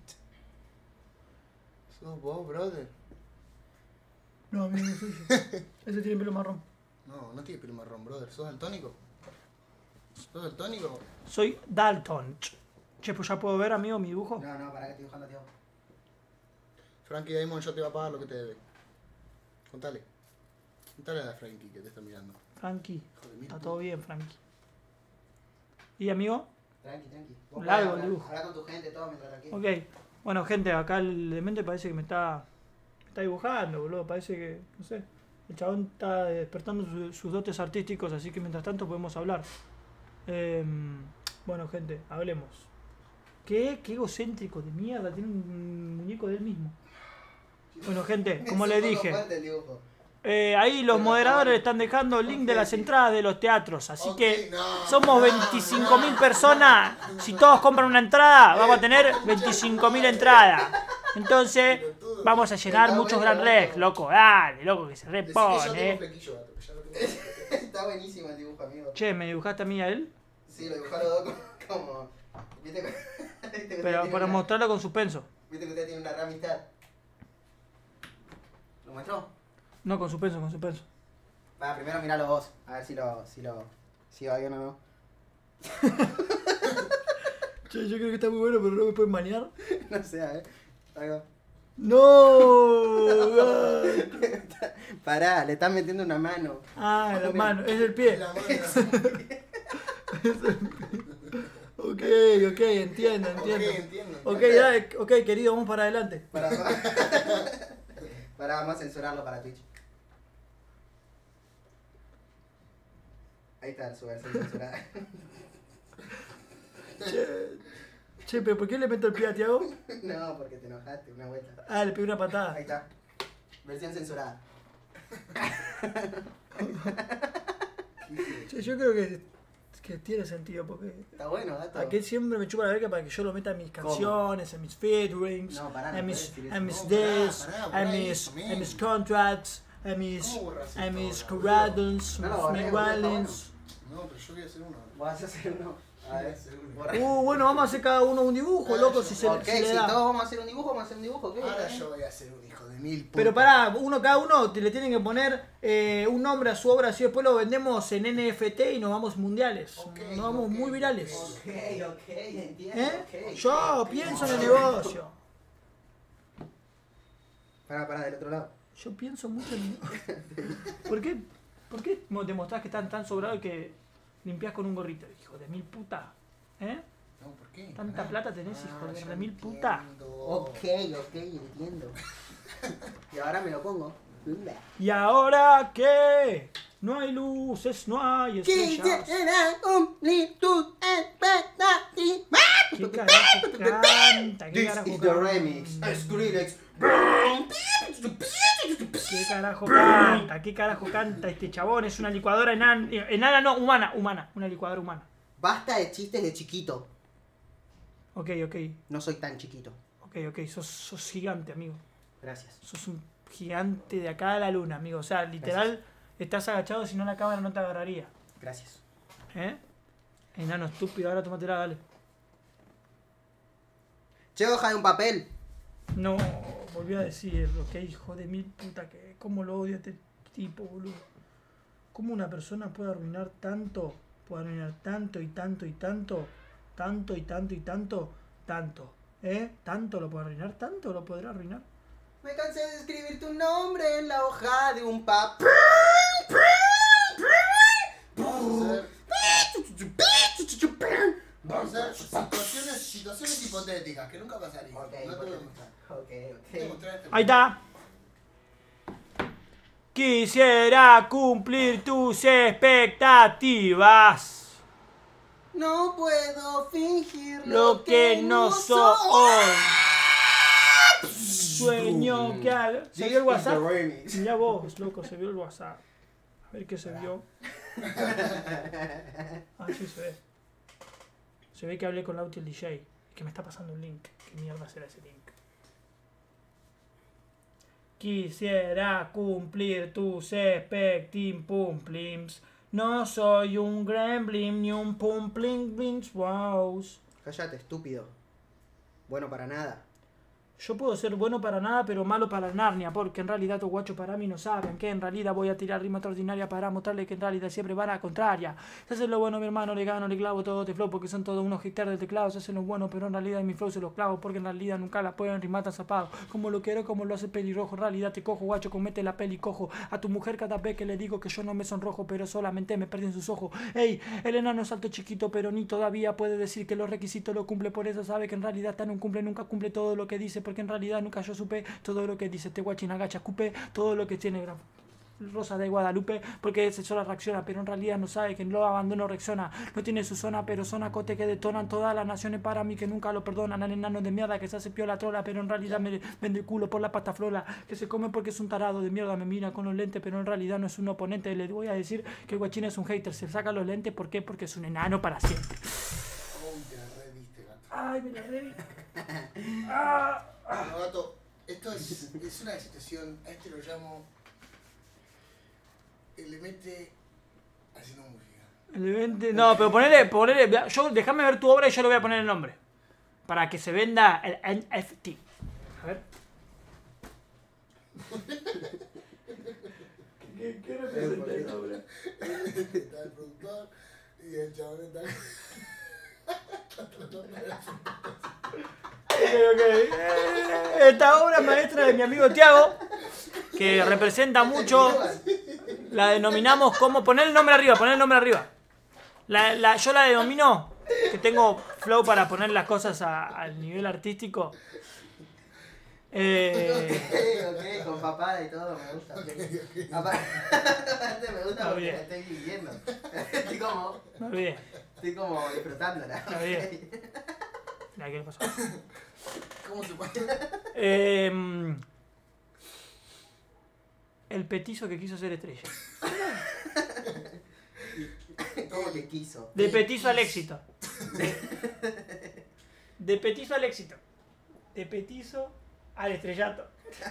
¿Sos vos, brother? No, amigo, no soy yo. Ese tiene pelo marrón. No, no tiene pelo marrón, brother. ¿Sos daltónico? ¿Sos daltónico? Soy Dalton. Che, pues ya puedo ver, amigo, mi dibujo. No, no, para que estoy dibujando, tío. Frankie Diamond ya te va a pagar lo que te debe. Contale. Contale a Frankie que te está mirando. Frankie. Hijo de mil Está putas. todo bien, Frankie. ¿Y, amigo? Tranqui, tranqui. Vos Largo podés el hablar- dibujo. hablar con tu gente, todo mientras tranquilo. Ok. Bueno, gente, acá el demente parece que me está, me está dibujando, boludo. Parece que, no sé, el chabón está despertando su- sus dotes artísticos, así que mientras tanto podemos hablar. Em, bueno, gente, hablemos. ¿Qué? ¿Qué egocéntrico de mierda? Tiene un muñeco de él mismo. Bueno, gente, como Es les un poco dije, fuerte el dibujo. eh, ahí los Pero moderadores está están dejando el link Ok, de las sí. entradas de los teatros. Así Ok, que no, somos no, veinticinco mil no. personas. Si todos compran una entrada, vamos a tener veinticinco mil entradas. Entonces, vamos a llenar Está muchos bueno, Gran Rex, gato. loco. Dale, loco, que se Decí que yo tengo repone. flequillo, gato, que ya lo tengo. Está buenísimo el dibujo, amigo. Che, ¿me dibujaste a mí y a él? Sí, lo dibujaron los dos como... como- ¿Viste que, viste que usted Pero tiene para una- mostrarlo con suspenso. ¿Viste que usted tiene una gran amistad? ¿Lo muestro? No, con suspenso, con suspenso. Va, primero miralo vos, a ver si lo... si lo... si va bien o no. Che, yo creo que está muy bueno, pero no me pueden banear. No sé, a ver. Ahí va. ¡No! Pará, le están metiendo una mano. Ah, la mano, es el pie. La mano. Ok, ok, entiendo, Ok, entiendo. entiendo. Ok, dale, ok, querido, vamos para adelante. Pará, pará, vamos a censurarlo para Twitch. Ahí está su versión censurada. Che, che, pero ¿por qué le meto el pie a Tiago? No, porque te enojaste, una vuelta. Ah, le pegué una patada. Ahí está. Versión censurada. Che, yo creo que, que tiene sentido, porque Está bueno, gato. aquel siempre me chupa la verga para que yo lo meta en mis canciones, en mis featurings, No, pará, no en mis, puedes decir eso. en mis No, pará, deals, pará, en pará mis, eso, men. en mis contracts, en mis, ¿Cómo borras en esto mis ahora, corradons, No, no, mis borré, borré, está wildings. No, pero yo voy a hacer uno. Vas a hacer uno. A ver, borra. Uh, bueno, vamos a hacer cada uno un dibujo, Ah, loco, yo- si se, Ok, si le si da. todos vamos a hacer un dibujo, vamos a hacer un dibujo, ¿qué? Ahora yo voy a ser un hijo de mil putas. Pero pará, uno cada uno te le tienen que poner eh, un nombre a su obra, así después lo vendemos en N F T y nos vamos mundiales. Ok, nos vamos ok, muy virales. Ok, ok, entiendo. ¿Eh? ok. Yo pienso en el negocio. Pará, pará, del otro lado. Yo pienso mucho en el negocio. ¿Por qué? ¿Por qué mo- demostrás que están tan sobrados que limpias con un gorrito? Hijo de mil puta. ¿Eh? No, ¿por qué? ¿Tanta Pará. plata tenés, hijo de ya remil entiendo. puta? Ok, ok, entiendo. Y ahora me lo pongo. ¿Y ahora qué? No hay luces, no hay estrellas. cumplir tus expectativas. ¿Qué carajo canta? ¿Qué This carajo is the canta? remix. Skrillex. ¿Qué carajo canta? ¿Qué carajo canta este chabón? Es una licuadora enana, enana no, humana, humana, una licuadora humana. Basta de chistes de chiquito. Ok, ok, No soy tan chiquito. ok, ok, sos, sos gigante, amigo. Gracias. Sos un gigante de acá a la luna, amigo. O sea, literal, estás agachado, si no la cámara no te agarraría. Gracias. ¿Eh? Enano estúpido, ahora tómatela, dale. Che, hoja de un papel. No, volví a decirlo, que hijo de mil puta que... ¿Cómo lo odio a este tipo, boludo? ¿Cómo una persona puede arruinar tanto? Puede arruinar tanto y tanto y tanto, tanto y tanto y tanto, tanto. ¿Eh? ¿Tanto lo puede arruinar? ¿Tanto lo podrá arruinar? Me cansé de escribir tu nombre en la hoja de un papel. Vamos a hacer situaciones, situaciones hipotéticas que nunca pasarían. Okay, no te voy a mostrar. Okay, okay. Te voy a mostrar este Ahí está. Quisiera cumplir tus expectativas. No puedo fingir Lo que no soy. Sueño que haga. ¿Se vio el WhatsApp? Mirá vos, loco, se vio el WhatsApp. A ver qué se vio. Ah, sí se ve. Se ve que hablé con Lauti el D J. Que me está pasando un link. ¿Qué mierda será ese link? Quisiera cumplir tus expectations. No soy un gremlin ni un pumpling blings wow. Cállate, estúpido. Bueno para nada. Yo puedo ser bueno para nada, pero malo para Narnia, porque en realidad los guachos para mí no saben que en realidad voy a tirar rima extraordinaria para mostrarles que en realidad siempre van a contraria. Se hace lo bueno, mi hermano, le gano, le clavo todo de flow, porque son todos unos haters de teclado. Se hacen lo bueno, pero en realidad en mi flow se los clavo, porque en realidad nunca la pueden rimar tan zapado. Como lo quiero, como lo hace pelirrojo, en realidad te cojo, guacho, comete la peli cojo. A tu mujer cada vez que le digo que yo no me sonrojo, pero solamente me perdí en sus ojos. Ey, el enano es alto chiquito, pero ni todavía puede decir que los requisitos lo cumple, por eso sabe que en realidad tan un cumple, nunca cumple todo lo que dice, porque en realidad nunca yo supe todo lo que dice este guachín agacha, escupe todo lo que tiene Rosa de Guadalupe, porque ese solo reacciona, pero en realidad no sabe que lo abandono reacciona, no tiene su zona, pero son acote que detonan todas las naciones para mí, que nunca lo perdonan, al enano de mierda que se hace piola trola, pero en realidad me vende el culo por la pasta flola, que se come porque es un tarado de mierda, me mira con los lentes, pero en realidad no es un oponente, le voy a decir que el guachín es un hater, se saca los lentes, ¿por qué? Porque es un enano para siempre. Ay, me la reviste. Ah. Bueno, gato, esto es, es una situación, a este lo llamo elemente haciendo música. Elemente, no, pero ponele, ponele, yo, déjame ver tu obra y yo le voy a poner el nombre. Para que se venda el N F T. A ver. ¿Qué, qué representa esta obra? Está el productor y el chabón está... Okay, okay. Esta obra maestra de mi amigo Tiago, que representa mucho, la denominamos como... Poner el nombre arriba, poner el nombre arriba. La, la, yo la denomino, que tengo flow para poner las cosas a, al nivel artístico. Eh, ok, ok, con papada y todo, me gusta. Aparte me gusta porque la estoy viviendo. Estoy como... Me olvidé. Estoy como disfrutándola. Me olvidé. Mira, ¿qué le pasó? ¿Cómo se pone? Eh, el petizo que quiso ser estrella. ¿Cómo que quiso? De petizo al éxito. De petizo al éxito. De petizo al estrellato.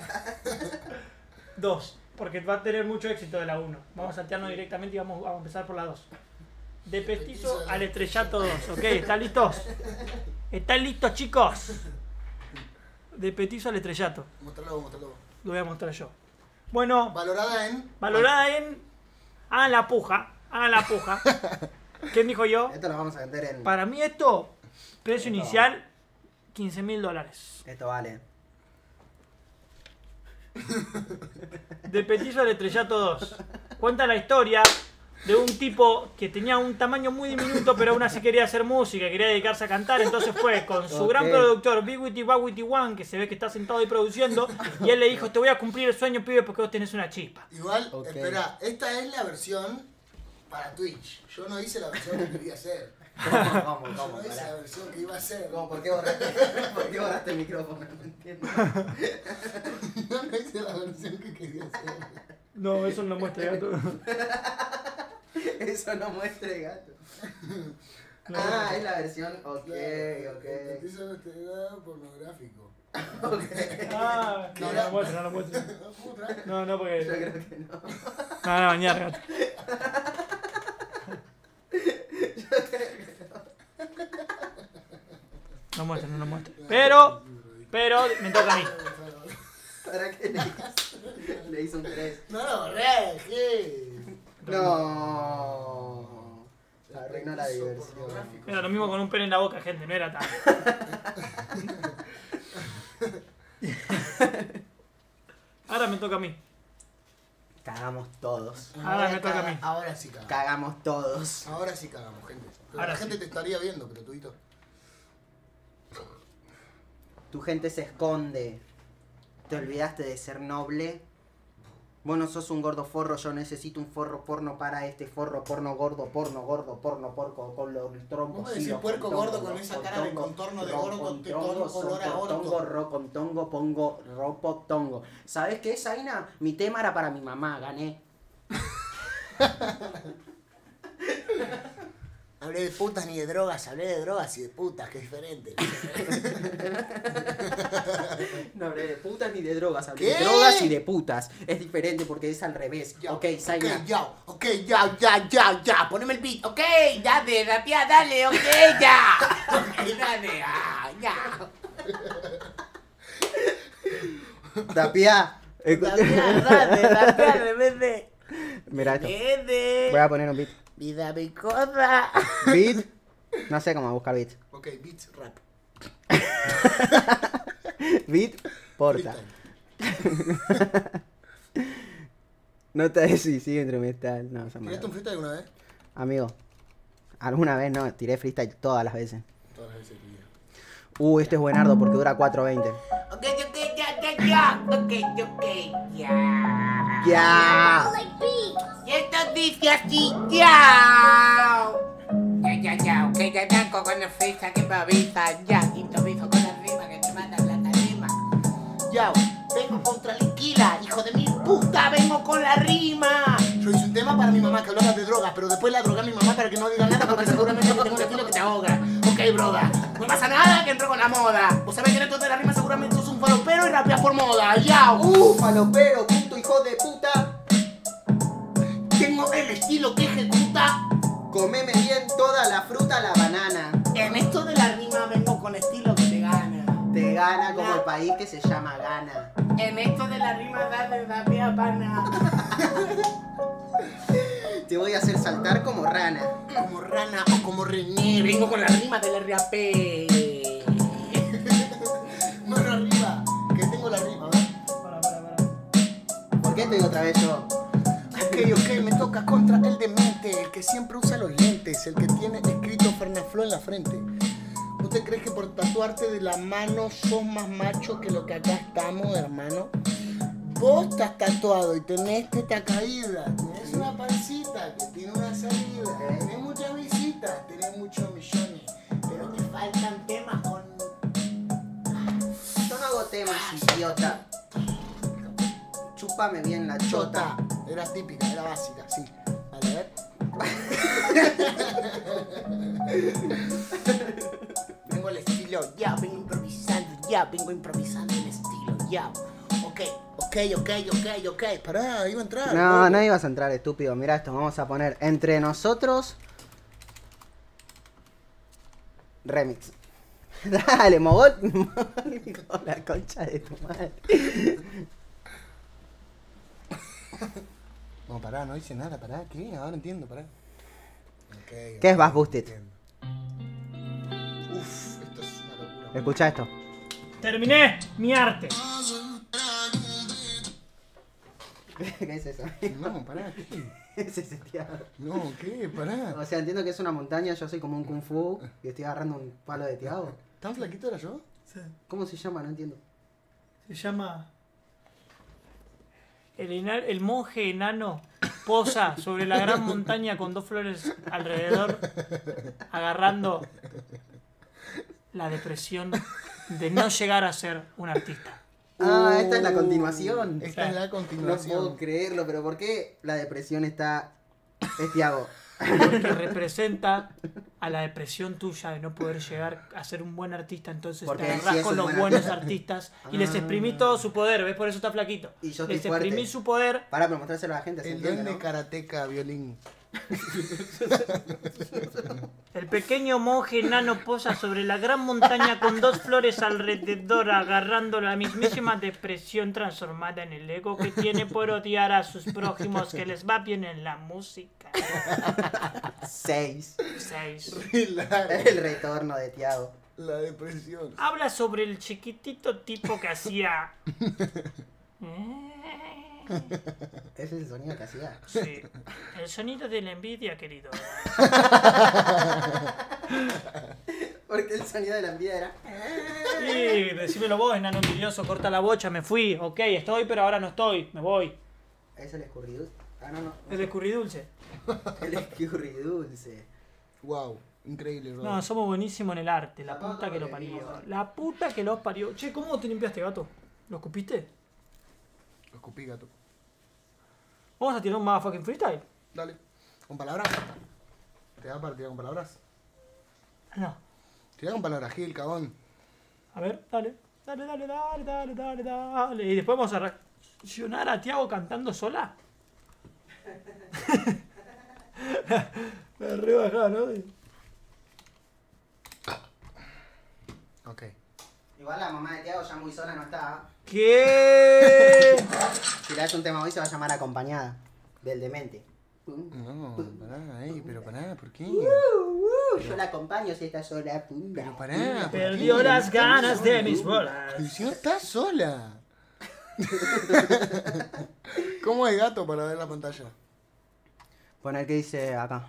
Dos. Porque va a tener mucho éxito de la uno. Vamos a saltearnos directamente y vamos, vamos a empezar por la dos. De petizo al estrellato dos. ¿Ok? ¿Están listos? ¿Están listos, chicos? De petizo al estrellato. Mostralo, mostralo. Lo voy a mostrar yo. Bueno. Valorada en... Valorada en... Hagan la puja. Hagan la puja. ¿Quién dijo yo? Esto lo vamos a vender en... Para mí esto, precio esto inicial, quince mil dólares. Esto vale. De petizo al estrellato dos. Cuenta la historia de un tipo que tenía un tamaño muy diminuto, pero aún así quería hacer música, quería dedicarse a cantar, entonces fue con su okay. gran productor, Big Witty Bagwitty One, que se ve que está sentado ahí produciendo, y él le dijo, te voy a cumplir el sueño, pibe, porque vos tenés una chispa. Igual, okay. espera, esta es la versión para Twitch. Yo no hice la versión que quería hacer. ¿Cómo, cómo, Yo cómo, no hice la versión que iba a hacer. ¿Cómo? ¿Por qué borraste, ¿por qué borraste el micrófono? No entiendo. Yo no hice la versión que quería hacer. No, eso no muestra, gato. Eso no muestre, gato. No, ah, no. Es la versión, ok, claro, ok. El petizo no te da pornográfico. Okay. Ah, no, no lo muestra, no lo muestra. No, no, porque... Yo creo que no. No, no, bañar, gato. Yo creo que no. No muestra, no lo muestra. Pero, pero, me toca a mí. ¿Para qué le hizo? Le hizo un tres. No lo borré, ¿qué? No. Arruinó la diversión. Era lo mismo con un pene en la boca, gente, no era tan. me toca a mí. Cagamos todos. Ahora me toca a mí. Ahora sí cagamos. Cagamos todos. Ahora sí cagamos, gente. Pero Ahora la gente sí. te estaría viendo, pero tudito. Tu gente se esconde. Te olvidaste de ser noble. Vos no sos un gordo forro, yo necesito un forro porno para este forro porno gordo, porno gordo, porno porco, con los troncos. ¿Cómo decís puerco gordo con esa cara de contorno de gordo, de todo color a orto? Tongo, rocontongo, pongo, ropo, tongo. ¿Sabés qué, Zaina? Mi tema era para mi mamá, gané. Hablé de putas ni de drogas, hablé de drogas y de putas, que es diferente. No hablé de putas ni de drogas, hablé ¿Qué? de drogas y de putas. Es diferente porque es al revés. Ya, ok, Zaina. Ok, ya, ok, ya, ya, ya, ya, poneme el beat. Ok, dale, rapia, dale, ok, ya. Ok, dale, ah, ya. Tapia. Rapia, dale, rapia, bebé. Mira esto. Bebé. Voy a poner un beat. Vida mi cosa. Beat. No sé cómo buscar beat. Ok, beats, rap. Beat, porta. Freestyle. Nota de suicidio instrumental. No, son ¿Tiraste un freestyle alguna vez? Amigo, alguna vez no, tiré freestyle todas las veces. Todas las veces de tu vida. Uh, este es buenardo porque dura cuatro veinte. Ok, ok, ya, ya, ya. Ok, ok, ya. ¡Ya! Y esto dice así, ya. Ya, ya, ya, ok, ya, ya, con el freestyle que me avisa, ya. Improviso con la rima que te mata la rima. Ya, vengo contra la esquila, hijo de mi puta, vengo con la rima. Yo hice un tema para mi mamá que hablaba de drogas, pero después la droga a mi mamá para que no diga nada porque seguramente yo tengo un estilo que te ahoga. Ok, broda, no pasa nada que entro con la moda. Vos sabés que dentro de la rima seguramente sos un falopero y rapeas por moda, ya. ¡Uh, falopero, puto hijo de puta! Tengo el estilo que ejecuta. Comeme bien toda la fruta, la banana. En esto de la rima vengo con estilo que te gana. Te gana como el país que se llama Ghana. En esto de la rima dale, dame pana. Te voy a hacer saltar como rana. Como rana o como René, vengo con la rima del R A P. Mano arriba, que tengo la rima, ¿verdad? Para, para, para. ¿Por qué estoy otra vez yo? Ok, ok, me toca contra el demente, el que siempre usa los lentes, el que tiene escrito Fernafloo en la frente. ¿Vos te crees que por tatuarte de la mano sos más macho que lo que acá estamos, hermano? Vos estás tatuado y tenés teta caída, tenés una pancita que tiene una salida, tenés muchas visitas, tenés muchos millones, pero te faltan temas con... Yo no hago temas, idiota. Chúpame bien la chota. Chota, era típica, era básica, sí. Vale, a ver. Vengo al estilo, ya, vengo improvisando, ya, vengo improvisando el estilo, ya. Ok, ok, ok, ok, ok. Pará, iba a entrar. No, no ibas a entrar, estúpido. Mira esto, vamos a poner entre nosotros. Remix. Dale, mogol. Con la concha de tu madre. No, pará, no hice nada, pará, ¿qué? Ahora entiendo, pará. Okay, ¿Qué es Bass Boosted? Uf, esto es una locura. Escucha esto. Terminé mi arte. ¿Qué es eso? No, pará, ¿qué? Es ese teatro. No, ¿qué? Pará. O sea, entiendo que es una montaña, yo soy como un kung fu y estoy agarrando un palo de Tiago. ¿Tan flaquito era yo? ¿Cómo se llama? No entiendo. Se llama... El, ena- el monje enano posa sobre la gran montaña con dos flores alrededor, agarrando la depresión de no llegar a ser un artista. Ah, esta es la continuación. Esta es la No continuación. puedo creerlo, pero ¿por qué la depresión está... es Tiago? Porque representa a la depresión tuya de no poder llegar a ser un buen artista, entonces Porque te él agarrás sí es con un los buen buenos artista. artistas y les exprimís todo su poder, ¿ves? Por eso está flaquito. Y yo Les estoy fuerte. exprimís su poder. Para, pero mostrárselo a la gente, ¿se El entiende, duende no? karateca violín. El pequeño monje enano posa sobre la gran montaña con dos flores alrededor, agarrando la mismísima depresión transformada en el ego que tiene por odiar a sus prójimos que les va bien en la música. Seis. Seis. El retorno de Tiago. La depresión. Habla sobre el chiquitito tipo que hacía... ¿Eh? Ese es el sonido que hacía. Sí. El sonido de la envidia, querido. Porque el sonido de la envidia era... Sí, decímelo vos, enano envidioso, corta la bocha, me fui. Ok, estoy, pero ahora no estoy, me voy. Es el escurridulce. Ah, no, no. El escurridulce. El escurridulce. Wow, increíble, bro. No, somos buenísimos en el arte, la puta que lo parió. La puta que los parió. Che, ¿cómo te limpiaste, gato? ¿Lo escupiste? Lo escupí, gato. ¿Vamos a tirar un motherfucking freestyle? Dale. ¿Con palabras? ¿Te da para tirar con palabras? No. Tira con palabras, Gil, cabón. A ver, dale. Dale, dale, dale, dale, dale, dale. Y después vamos a reaccionar a Tiago cantando sola. Me re bajada, ¿no? Ok. Igual la mamá de Tiago ya muy sola no está. ¿Qué? Si le das un tema hoy se va a llamar Acompañada. Del demente. No, pará, ey, pero pará, ¿por qué? Uh, uh, yo la acompaño si está sola. Pumba. Pero pará, ¿por Perdió qué? las ganas de mis bolas. Pero si no estás sola. ¿Cómo es, gato, para ver la pantalla? Poner que dice acá.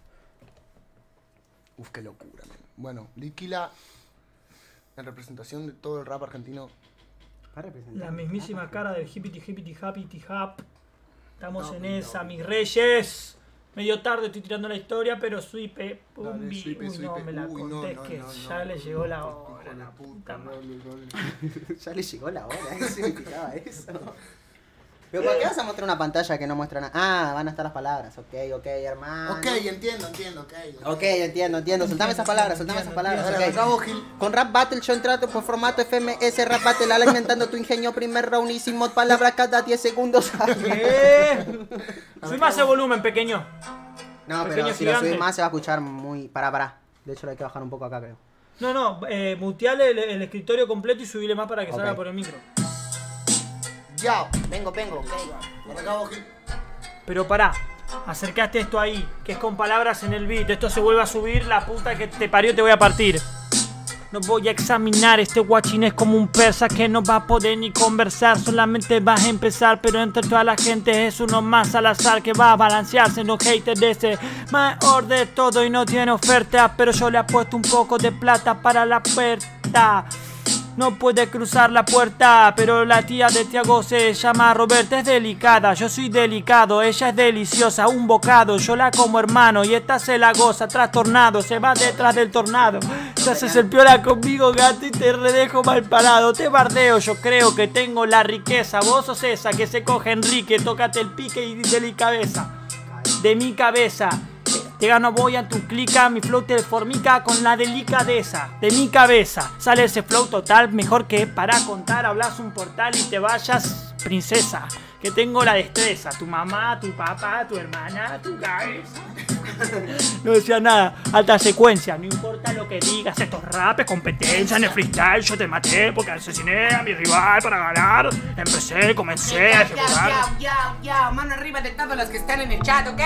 Uf, qué locura, man. Bueno, Liquila, en representación de todo el rap argentino. Va a representar. La mismísima cara del hippity hippity happity hap. Estamos No, en no, esa, no. mis reyes. Medio tarde estoy tirando la historia, pero swipe, Dale, pumbi. swipe, Uy, no swipe. me la Uy, no, contés no, que no, ya no, le no, llegó la hijo hora. de La puta madre. role, role. Ya le llegó la hora, ¿qué significaba eso? Pero ¿por qué vas a mostrar una pantalla que no muestra nada? Ah, van a estar las palabras. Ok, ok, hermano. Ok, entiendo, entiendo, ok. Ok, entiendo, entiendo. Soltame esas palabras, soltame esas palabras, Ahora, ok. acabo, Gil. Con Rap Battle yo entrato por formato F M S Rap Battle, alimentando tu ingenio, primer round y sin mod, palabras cada diez segundos. ¿Qué? Subí más el volumen, pequeño. No, Pequeño pero si lo gigante. subís más se va a escuchar muy... Pará, pará. De hecho lo hay que bajar un poco acá, creo. No, no, eh, muteale el, el escritorio completo y subile más para que Ok. salga por el micro. Ya. Vengo, vengo, ok. Ahora acabo, Gil. Pero pará, acercaste esto ahí, que es con palabras en el beat. Esto se vuelve a subir, la puta que te parió te voy a partir. No voy a examinar, este guachín es como un persa que no va a poder ni conversar. Solamente vas a empezar, pero entre toda la gente es uno más al azar que va a balancearse. No haters de ese mejor de todo y no tiene oferta, pero yo le apuesto un poco de plata para la puerta. No puede cruzar la puerta, pero la tía de Tiago se llama Roberta, es delicada, yo soy delicado, ella es deliciosa, un bocado, yo la como hermano y esta se la goza, trastornado, se va detrás del tornado. Te haces el piola conmigo, gato, y te redejo mal parado, te bardeo, yo creo que tengo la riqueza, vos sos esa que se coge Enrique, tócate el pique y de mi cabeza, de mi cabeza. Te gano voy a tu clica, mi flow te formica con la delicadeza de mi cabeza. Sale ese flow total, mejor que para contar, hablas un portal y te vayas, princesa. Que tengo la destreza, tu mamá, tu papá, tu hermana, tu cabeza. No decía nada, alta secuencia, no importa lo que digas, esto es rap, es competencia en el freestyle. Yo te maté porque asesiné a mi rival para ganar. Empecé, comencé a ejecutar. Yao, yao, yao, mano arriba de todos los que están en el chat, ¿ok?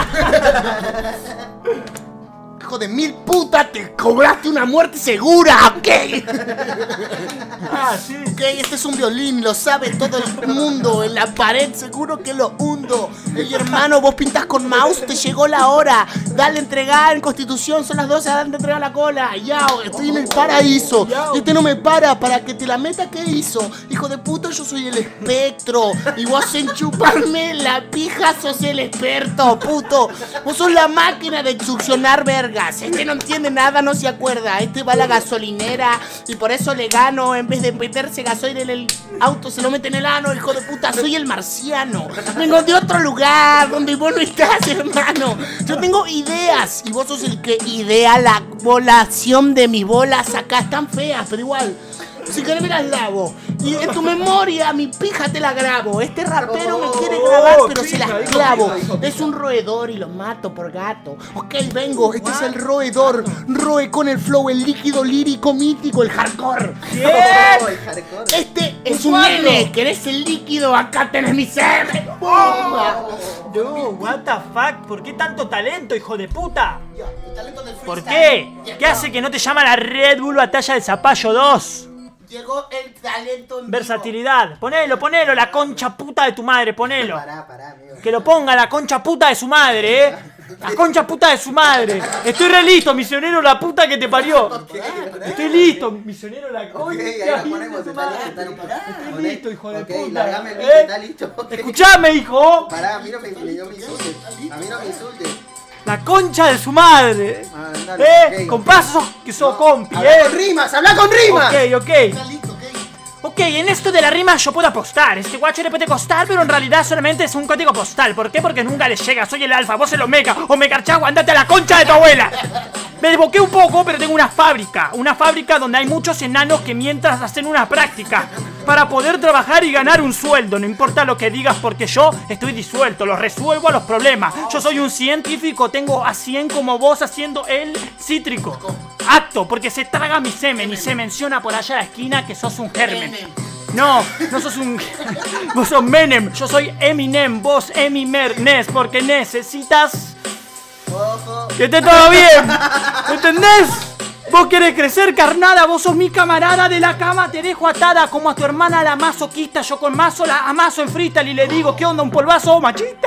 Hijo de mil puta, te cobraste una muerte segura, ¿ok? Ah, sí. Ok, este es un violín, lo sabe todo el mundo. En la pared seguro que lo hundo. Ey, hermano, vos pintas con mouse, te llegó la hora. Dale entregar en Constitución, son las doce, dale entregar la cola. Yao, estoy en el paraíso. Este no me para para que te la meta que hizo. Hijo de puta, yo soy el espectro. Y vos en chuparme la pija sos el experto, puto. Vos sos la máquina de succionar vergas. Este no entiende nada, no se acuerda. Este va a la gasolinera y por eso le gano. En vez de meterse gasoil en el auto, se lo mete en el ano. Hijo de puta, soy el marciano. Vengo de otro lugar donde vos no estás, hermano. Yo tengo ideas y vos sos el que idea la volación de mis bolas. Acá están feas, pero igual, si querés me las lavo. Y en tu memoria mi pija te la grabo. Este rapero me quiere grabar, pero se las clavo. Es un roedor y lo mato por gato. Ok, vengo, este es el roedor. Roe con el flow, el líquido lírico mítico, el hardcore. Este es un nene, ¿querés el líquido? Acá tenés mi semen. Yo, what the fuck, ¿por qué tanto talento, hijo de puta? ¿Por qué? ¿Qué hace que no te llama la Red Bull Batalla del Zapallo dos? Llegó el talento en Versatilidad. Ponelo, ponelo, la concha puta de tu madre, ponelo. Pará, pará, amigo. Que lo ponga la concha puta de su madre, eh. La concha puta de su madre. Estoy re listo, misionero, la puta que te parió. Estoy listo, misionero, la concha. Ok, ahí la ponemos, está listo, está listo. Estoy listo, hijo de Ok, puta. largame el bicho, ¿Eh? está listo. ok. Escuchame, hijo. Pará, a mí no me, no me insultes. A mí no me insultes. La concha de su madre. Ah, dale, Eh, ok. compás sos, que sos No, compi, habla eh. con rimas, habla con rimas. Ok, ok. Está listo, ok. Ok, en esto de la rima yo puedo apostar. Este guacho le puede costar, pero en realidad solamente es un código postal. ¿Por qué? Porque nunca le llega. Soy el alfa, vos el omega. Omega Chagua, andate a la concha de tu abuela. Me desboqué un poco, pero tengo una fábrica. Una fábrica donde hay muchos enanos que mientras hacen una práctica para poder trabajar y ganar un sueldo. No importa lo que digas porque yo estoy disuelto. Los resuelvo a los problemas. Yo soy un científico, tengo a cien como vos haciendo el cítrico. Acto, porque se traga mi semen y se menciona por allá a la esquina que sos un germen. No, no sos un... Vos sos Menem, yo soy Eminem, vos Emimer, Nes, porque necesitas... Ojo. Que esté todo bien, ¿entendés? Vos querés crecer, carnada, vos sos mi camarada de la cama, te dejo atada como a tu hermana la masoquista. Yo con mazo la amaso en freestyle y le digo, ¿qué onda, un polvazo machista?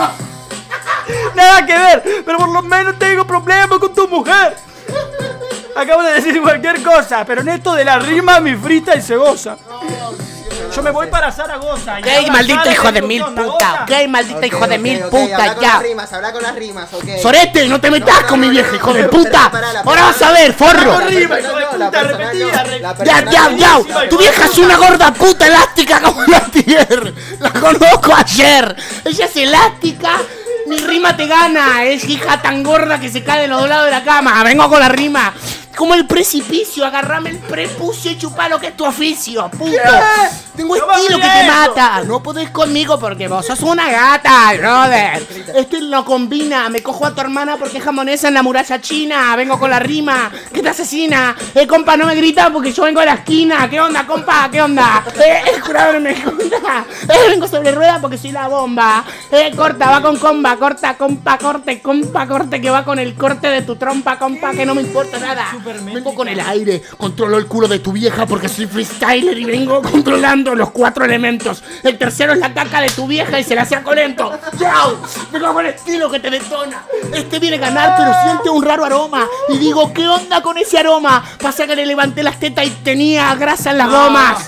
Nada que ver, pero por lo menos tengo problemas con tu mujer. Acabo de decir cualquier cosa, pero en esto de la rima mi freestyle se goza. Yo me voy para Zaragoza. y Ok, ahora maldito Sara hijo le de digo, mil ¿qué onda, puta. goza? Ok, maldito Ok, hijo de ok, mil ok, puta, habla con ya. las rimas, habla con las rimas, ok. Sorete, no te metas No, con no, mi no, vieja, no, hijo no, de no, puta. pará, pará, Ahora pará. vas a ver, forro. No, rima, La hijo de personal no, la puta, personal repetida, no, re- la Ya, personal ya, no. ya. Tu vieja es una gorda puta elástica como la tierra. La conozco ayer. Ella es elástica. Mi rima te gana. Es hija tan gorda que se cae de los dos lados de la cama. Vengo con la rima. Como el precipicio, agarrame el prepucio y chupá lo que es tu oficio, puto. Tengo No estilo que mames te eso. mata. No podés conmigo porque vos sos una gata, brother. Este no combina. Me cojo a tu hermana porque es jamonesa en la muralla china. Vengo con la rima que te asesina. Eh, compa, no me grita porque yo vengo de la esquina. ¿Qué onda, compa? ¿Qué onda? Eh, eh, jurado, no me escucha. Eh, vengo sobre rueda porque soy la bomba. Eh, corta, va con comba. Corta, compa, corte, compa, corte, que va con el corte de tu trompa, compa, que no me importa nada. Vengo con el aire, controlo el culo de tu vieja porque soy freestyler y vengo controlando los cuatro elementos. El tercero es la caca de tu vieja y se la saco lento. ¡Chao! Vengo con estilo que te detona. Este viene a ganar pero siente un raro aroma. Y digo, ¿qué onda con ese aroma? Pasa que le levanté las tetas y tenía grasa en las gomas.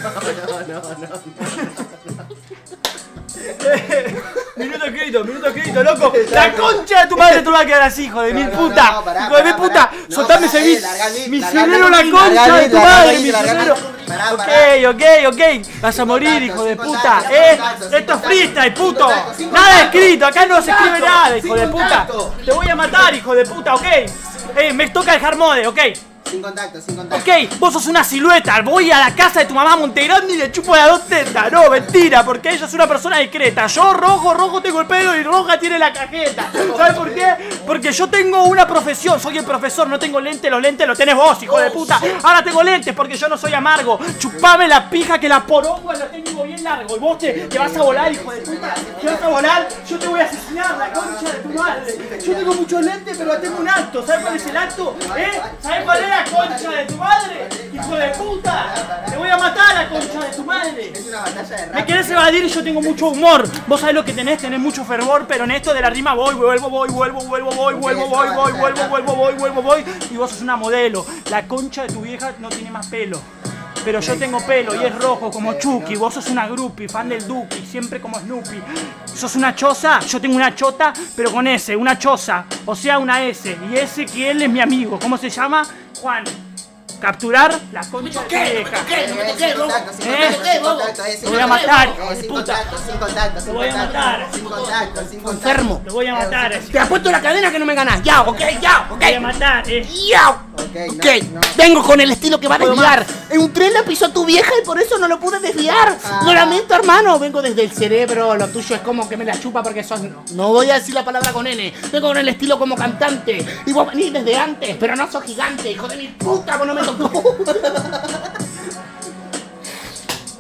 Minuto escrito, minuto escrito, loco. La concha de tu madre tú vas a quedar así, hijo de No, mil no, puta. no, pará, hijo de mil pará, puta. pará. No, Soltame pará, ese eh, beat. larga el beat, Misionero larga la el beat, concha larga de el tu beat, larga madre, el beat, larga el misionero. beat. Pará, Ok, pará. ok, ok. Vas a Sin morir, contacto, hijo de sin puta. contacto, Eh, sin contacto, sin esto es contacto, freestyle, sin puto. contacto, sin Nada contacto. escrito, acá no se escribe Sin nada, hijo de contacto. puta. Te voy a matar, hijo de puta, ok. Eh, me toca el hard mode, ok. Sin contacto, sin contacto. Ok, vos sos una silueta. Voy a la casa de tu mamá Montegrande y le chupo las dos tetas. No, mentira, porque ella es una persona discreta. Yo rojo, rojo tengo el pelo y roja tiene la cajeta. ¿Sabes por qué? Porque yo tengo una profesión. Soy el profesor, no tengo lentes. Los lentes los tenés vos, hijo de puta. Ahora tengo lentes porque yo no soy amargo. Chupame la pija que la poronga la tengo bien largo. Y vos te, te vas a volar, hijo de puta. Te vas a volar. Yo te voy a asesinar, la concha de tu madre. Yo tengo muchos lentes, pero tengo un acto. ¿Sabes cuál es el acto? ¿Eh? ¿Sabes cuál es la concha de tu madre? ¡Hijo de puta! ¡Te voy a matar a la concha de tu madre! Es una batalla de rap. Me querés evadir y yo tengo mucho humor. Vos sabés lo que tenés, tenés mucho fervor, pero en esto de la rima voy, vuelvo, voy, vuelvo, vuelvo, voy, vuelvo, voy, voy, vuelvo, vuelvo, voy, vuelvo, voy. Y vos sos una modelo. La concha de tu vieja no tiene más pelo. Pero yo tengo pelo y es rojo como Chucky. Vos sos una groupie, fan del Duki, siempre como Snoopy. Sos una choza, yo tengo una chota, pero con S, una choza. O sea, una S. Y ese que él es mi amigo. ¿Cómo se llama? Juan. Capturar la concha de tu vieja. Eh, sin contacto, sin ¿Eh? contacto, sin contacto, eh, sin Te voy a contacto. matar, Eh, hijo de sin puta. contacto, sin contacto, Te sin voy a contacto, matar. sin contacto, sin contacto. Enfermo. Te voy a matar. Te has puesto la cadena que no me ganas. Ya, ok, ya, ok. Te voy a matar, eh. Ya. Ok, Ok, no, no. vengo con el estilo que va a Puedo desviar. En un tren la pisó tu vieja y por eso no lo pude desviar. Ah. Lo lamento, hermano. Vengo desde el cerebro. Lo tuyo es como que me la chupa porque sos. No, no voy a decir la palabra con N. Vengo con el estilo como cantante. Y vos venís desde antes, pero no sos gigante. Hijo de mi puta, vos no me tocó. Eh, bueno.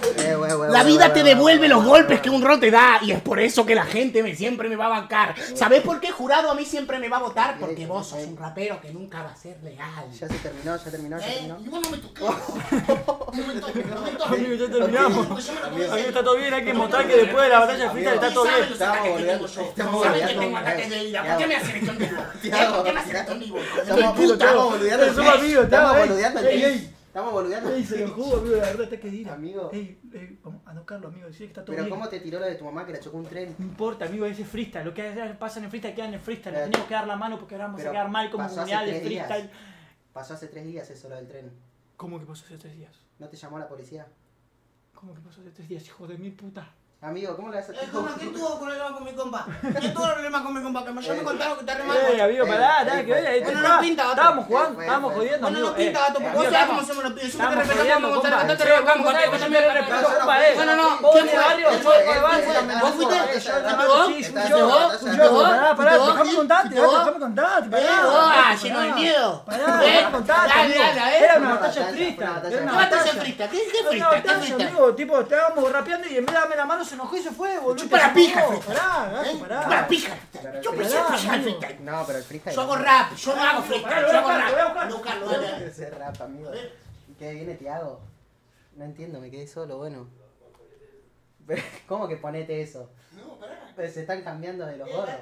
La vida te devuelve los golpes que un rol te da y es por eso que la gente me, siempre me va a bancar. ¿Sabés por qué Jurado a mí siempre me va a votar? Porque vos sos un rapero que nunca va a ser legal. Ya se terminó, ya terminó, ya terminó. Y vos no me toques. No me toques, no me toques. Amigo, ya terminamos. Amigo, está todo bien, hay que mostrar que después de la batalla de freestyle está todo bien. Estamos boludeando. ¿Sabés que tengo ataques de ira? ¿Por qué me hacen esto en vivo? ¿Por qué me hacen esto en vivo? Estamos boludeando. Somos amigos, estamos boludeando. Estamos boludeando. Ey, se lo juro, amigo, la verdad está que ira. Amigo. Ey, ey, vamos a tocarlo, amigo, decir que está todo Pero bien. ¿cómo te tiró lo de tu mamá que la chocó un tren? No importa, amigo, ese es freestyle. Lo que pasa en el freestyle queda en el freestyle. Le tenemos que dar la mano porque ahora vamos a quedar mal como comunidad de freestyle. Pasó hace tres días eso, lo del tren. ¿Cómo que pasó hace tres días? ¿No te llamó la policía? ¿Cómo que pasó hace tres días, hijo de mil puta? Amigo, ¿cómo le vas a hacer? ¿Qué tuvo problema con mi compa? ¿Qué tuvo problema con mi compa? Que ya me contaron que está re mal. Eh, amigo, pará, nada que ver. Bueno, no pinta, gato. Estábamos jugando, estábamos jodiendo, Bueno, amigo. no pinta, gato, porque vos sabés cómo somos los pibes. Yo te respeto como vos te respeto, te revocamos, gato. Yo también respeto, compa, eh. No, no, no. Vos ¿Quién de barrio, yo de barrio también. ¿Vos fuiste? ¿Fuiste vos? Yo, pará, pará, déjame contarte, déjame contarte, pará. Ah, lleno de miedo. Pará, déjame contarte, amigo. Era una batalla frita. ¿Qué batalla frita? ¿Qué frita? ¿Qué frita? Amigo, tipo, estábamos rapeando y en vez de darme la mano se enojó y se fue, boludo. Chupa la pija. Pará, gato, pará. Chupa la pija. Yo pensé que el freestyle. No, pero el freestyle. Yo hago rap, yo no hago freestyle, yo hago rap. Buscarlo, dale. Ese rap, amigo. ¿Qué viene Tiago? No entiendo, me quedé solo, bueno. ¿Cómo que ponete eso? No, pará. Se están cambiando de los gorros.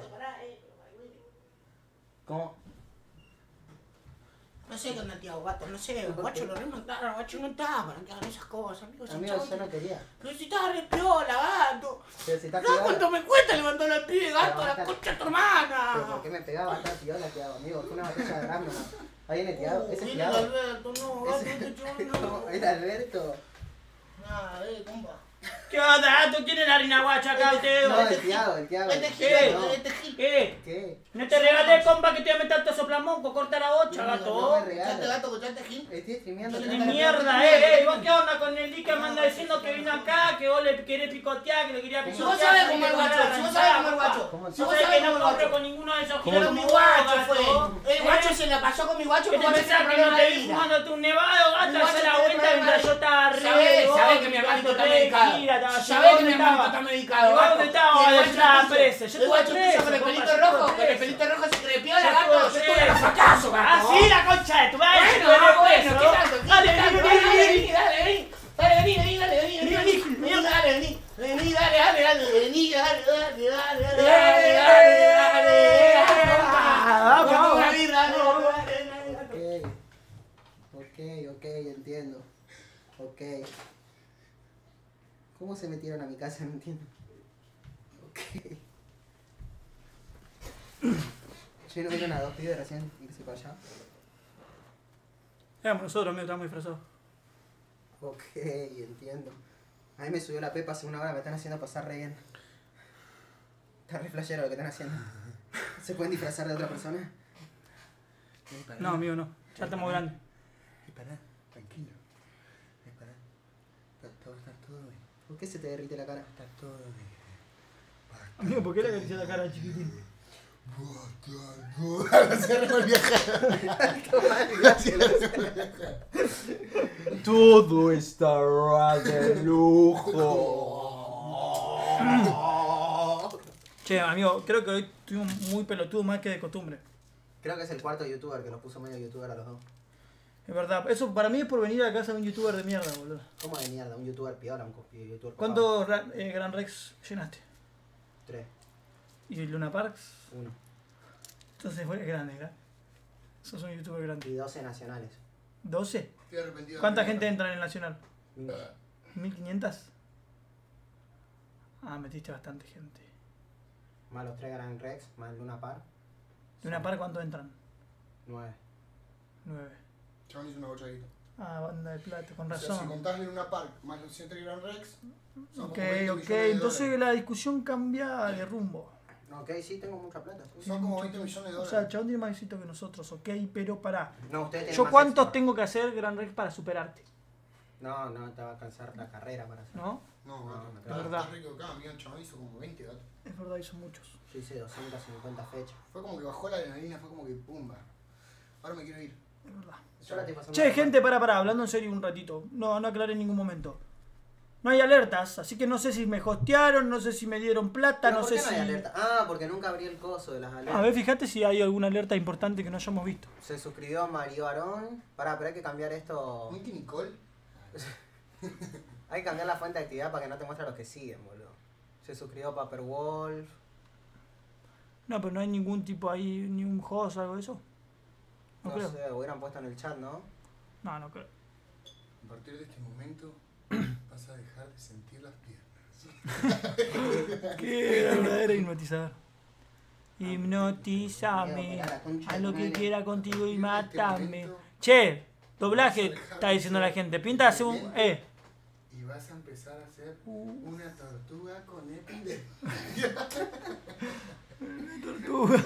¿Cómo? No sé dónde Tiago, gato, no sé, guacho lo remontaron, guacho no estaba para que hagan esas cosas, amigos. Amigo, yo no quería. Pero si estaba re piola, gato. Pero si está ¿Sabes cuánto me cuesta levantar al pibe, gato, Pero la basta- concha de tu hermana? ¿Pero por qué me pegaba hasta Tiago, Tiago, amigo? Fue una batalla de rap nomás. Ahí viene Tiago, ese es Dile a Tiago. Alberto, no, gato, este chaval no. ¿Era Alberto? Nada, eh, compa. ¿Qué onda, gato? ¿Quién es la harina guacha acá, usted? No, el Tiago, el Tiago. Este ¿Qué? gil, No. este gil. ¿Qué? ¿Qué? No te regalé, compa, que te voy a meter tanto soplamonco, corta la bocha, No, no gato. me regales. ¿Escuchaste, gato? ¿Escuchaste, gil? Estoy streameando. De mierda, eh, eh, ¿vos qué onda con el Lica? Me anda diciendo que vino acá, que vos le querés picotear, que le quería Si picotear. vos sabés que cómo te el guacho, quería si vos sabés cómo el arrancar, guacho. ¿Cómo? Si Yo vos sé sabés que no cómo el compro guacho. con ninguno de esos Pero giros mi como guacho vos, fue. gato. El guacho se la pasó con mi guacho ¿Qué como te a veces pensás que no problema te de vi vida. fumándote un nevado, gato? Mi guacho Hacer la tiene vuelta problema mientras de- yo estaba arriba. Sabés, de vos, sabés que mi hermanito está medicado. gira, estaba- Sabés que mi ¿dónde hermanito estaba? está medicado. ¿Y vos gato? dónde estabas? Y el Yo guacho estaba puso- preso. Yo El estuve guacho preso, puso con el compa, pelito yo estuve rojo, con el preso. pelito rojo se crepiola, Yo gato. Yo estuve tuve preso. el fracaso, gato. Ah, sí, la concha de tu madre. Bueno, yo estuve ah, bueno, preso. ¿qué tanto? ¿Qué Dale, tanto? vení, Dale, vení, vení, dale, vení. Dale, vení, vení, dale, vení, vení, vení, vení, dale, vení. Vení, dale, dale, dale, vení, dale, dale, dale, dale, dale, dale, dale. Vamos, Vamos, vamos. David, dale, dale, dale. Ok, ok, ok, entiendo. Ok. ¿Cómo se metieron a mi casa? No entiendo. Ok. Che, ¿no vieron a dos pibes recién irse para allá? Éramos nosotros, amigo, estábamos disfrazados. Ok, entiendo. A mí me subió la pepa hace una hora, me están haciendo pasar re bien. Está re flashero lo que están haciendo. ¿Se pueden disfrazar de otra persona? No, amigo, no. Ya estamos grandes. Pará, tranquilo. Pará. Está todo, está todo bien. ¿Por qué se te derrite la cara? Está todo bien. Amigo, ¿por qué le acaricias la cara al chiquitín? Se revolvió. Todo estará de lujo. Che, amigo, creo que hoy estuvimos muy pelotudos más que de costumbre. Creo que es el cuarto youtuber que los puso medio youtuber a los dos. Es verdad. Eso para mí es por venir a casa de un youtuber de mierda, boludo. ¿Cómo de mierda? Un youtuber piola, un co- youtuber copado. ¿Cuántos Ra- eh, Gran Rex llenaste? Tres. ¿Y Luna Parks? Uno. Entonces fue grande, ¿verdad? Sos un youtuber grande. Y doce nacionales. ¿doce? Estoy arrepentido. ¿Cuánta gente entra en el Nacional? Mil. ¿mil quinientas? Ah, metiste bastante gente. Más los tres Gran Rex, más el Luna Park. ¿Luna Park cuánto entran? Nueve. nueve. Chabón hizo una bochadita. Ah, banda de plata, con O sea, si razón. contás en una park más los ciento Gran Rex, son Ok, como veinte ok, millones de entonces dólares. la discusión cambia de rumbo. Ok, sí, tengo mucha plata. sí. Son como veinte millones de O dólares. sea, el chabón tiene más éxito que nosotros, ok, pero pará. No, ustedes tienen ¿Yo más cuántos éxito. tengo que hacer, Gran Rex, para superarte? No, no, te va a alcanzar la carrera para hacer. ¿No? No, No, gato, no, estás- es verdad. estás rico acá, amigo, el chabón hizo como veinte, gato. Es verdad, hizo muchos. Yo hice doscientas cincuenta fechas. Fue como que bajó la adrenalina, fue como que pumba. Ahora me quiero ir. Es verdad. Yo la estoy pasando Che, mal. gente, pará, pará, hablando en serio un ratito. No, no aclaré en ningún momento. no hay alertas, así que no sé si me hostearon, no sé si me dieron plata, no ¿por sé qué no si... hay alerta? Ah, porque nunca abrí el coso de las alertas. A ver, fíjate si hay alguna alerta importante que no hayamos visto. Se suscribió Mario Arón. Pará, pero hay que cambiar esto. ¿Nicky Nicole? Hay que cambiar la fuente de actividad para que no te muestre a los que siguen, boludo. Se suscribió Paper Wolf. No, pero no hay ningún tipo ahí, ni un host o algo de eso. No, No creo. sé, hubieran puesto en el chat, ¿no? No, no creo. A partir de este momento vas a dejar de sentir las piernas. Qué verdadero hipnotizador. Hipnotízame a lo que quiera contigo y mátame. Che, doblaje, está diciendo la gente. Pinta hace un. Eh. Y vas a empezar a ser Uh. una tortuga con epidemia. Tortuga.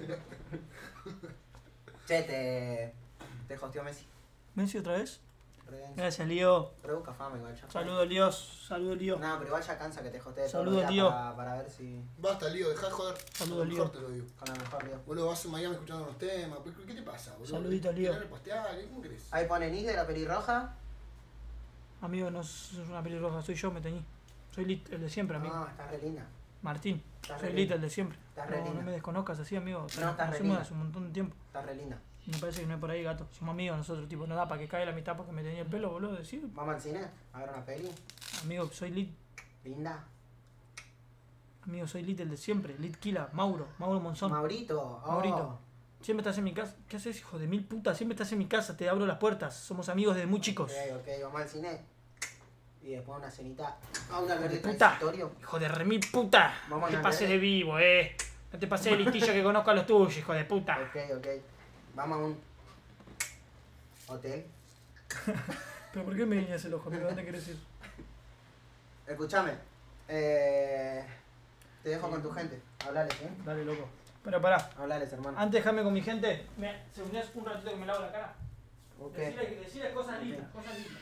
Che, te. Te hosteó Messi. ¿Messi otra vez? Redencio. Gracias, Lío. Pero busca fama igual, ya. Saludos, Líos. Saludos, Lío. No, pero igual ya cansa que te hostee todo Saludos, el Lío. día para, para ver si. Basta, Lío, dejá de joder. Saludos, A lo mejor Lío. te lo digo. Con la mejor Lío. Boludo, vas a Miami escuchando unos temas. ¿Qué te pasa, boludo? Saludito, Lío. ¿Querés repostear? ¿Cómo querés? Ahí pone Nis de la pelirroja. Amigo, no es una pelirroja, soy yo, me teñí. Soy Lit, el de siempre, amigo. No, está re linda. Martín, Estás soy re Lit, linda. el de siempre. Estás re No, no linda. me desconozcas así, amigo. No, estás re Nos linda. hace un montón de tiempo. Está re linda. Me parece que no es por ahí, gato. Somos amigos nosotros, tipo, no da para que caiga la mitad porque me tenía el pelo, boludo. Decir, Vamos al cine a ver una peli. amigo, soy Lit. Linda. Amigo, soy Lit, el de siempre. Lit Kila, Mauro, Mauro Monzón. Maurito. Oh. Maurito. Siempre estás en mi casa. ¿Qué haces, hijo de mil putas? Siempre estás en mi casa, te abro las puertas. Somos amigos desde muy chicos. Ok, ok, vamos al cine. Y después una cenita. A un albergue Puta. transitorio. Hijo de remil puta. Vamos No te a pases ver. de vivo, eh. No te pases de listillo que conozco a los tuyos, hijo de puta. Ok, ok. Vamos a un hotel. ¿Pero por qué me guiñas el ojo, amigo? ¿Dónde querés ir? Escúchame. Eh, te dejo con tu gente. Hablales, ¿eh? Dale, loco. Pero pará. Hablales, hermano. Antes déjame con mi gente. ¿Me segundás un ratito que me lavo la cara? Ok. Decirle, decirle cosas lindas, cosas lindas.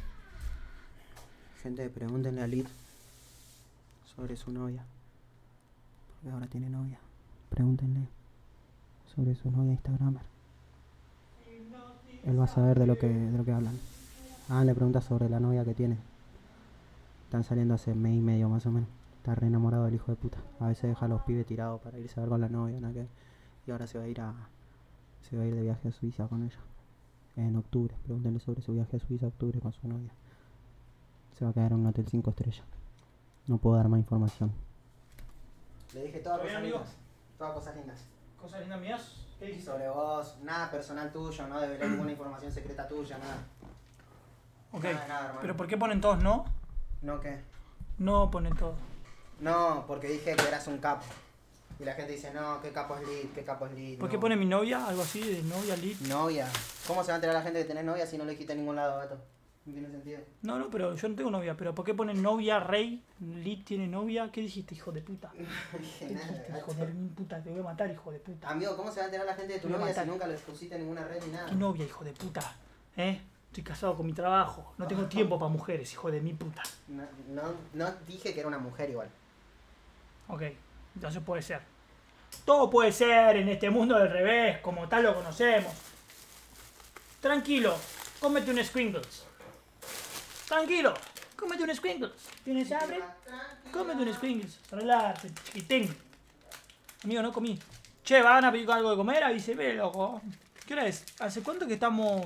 Gente, pregúntenle a Lid sobre su novia. Porque ahora tiene novia. Pregúntenle sobre su novia Instagramer. Él va a saber de lo que, de lo que hablan. Ah, le pregunta sobre la novia que tiene. Están saliendo hace mes y medio más o menos. Está re enamorado del hijo de puta. A veces deja a los pibes tirados para irse a ver con la novia, ¿no? Que- Y ahora se va a ir a. Se va a ir de viaje a Suiza con ella. En octubre. Pregúntenle sobre su viaje a Suiza a octubre con su novia. Se va a quedar en un hotel cinco estrellas. No puedo dar más información. Le dije todas ¿Todo bien, cosas amigo? lindas. Todas cosas lindas. ¿Cosas lindas mías? ¿Qué Y dijiste? sobre vos, nada personal tuyo, no develar ninguna información secreta tuya, nada. Ok. Nada, nada, hermano. ¿Pero por qué ponen todos no? ¿No qué? No ponen todos. No, porque dije que eras un capo. Y la gente dice, no, qué capo es Lid, qué capo es Lid. ¿Por no. qué pone mi novia? Algo así, de novia, Lit. Novia. ¿Cómo se va a enterar la gente que tenés novia si no le dijiste a ningún lado, gato? No tiene sentido. No, no, pero yo no tengo novia. ¿Pero por qué ponen novia, rey? Lit tiene novia. ¿Qué dijiste, hijo de puta? No ¿Qué dije dijiste, nada, hijo gato. de mil puta? Te voy a matar, hijo de puta. Amigo, ¿cómo se va a enterar la gente de tu Te voy a novia si matar. nunca le pusiste en ninguna red ni nada? ¿Qué novia, hijo de puta? ¿Eh? Estoy casado con mi trabajo. No tengo tiempo para mujeres, hijo de mi puta. No, no, no dije que era una mujer igual. Ok, entonces puede ser. Todo puede ser en este mundo del revés, como tal lo conocemos. Tranquilo, cómete un Squinkles. Tranquilo, cómete un Squinkles. ¿Tienes hambre? Cómete un Squinkles. Relájate, chiquitín. Amigo, no comí. Che, ¿van a pedir algo de comer? Avíseme, loco. ¿Qué hora es? ¿Hace cuánto que estamos...?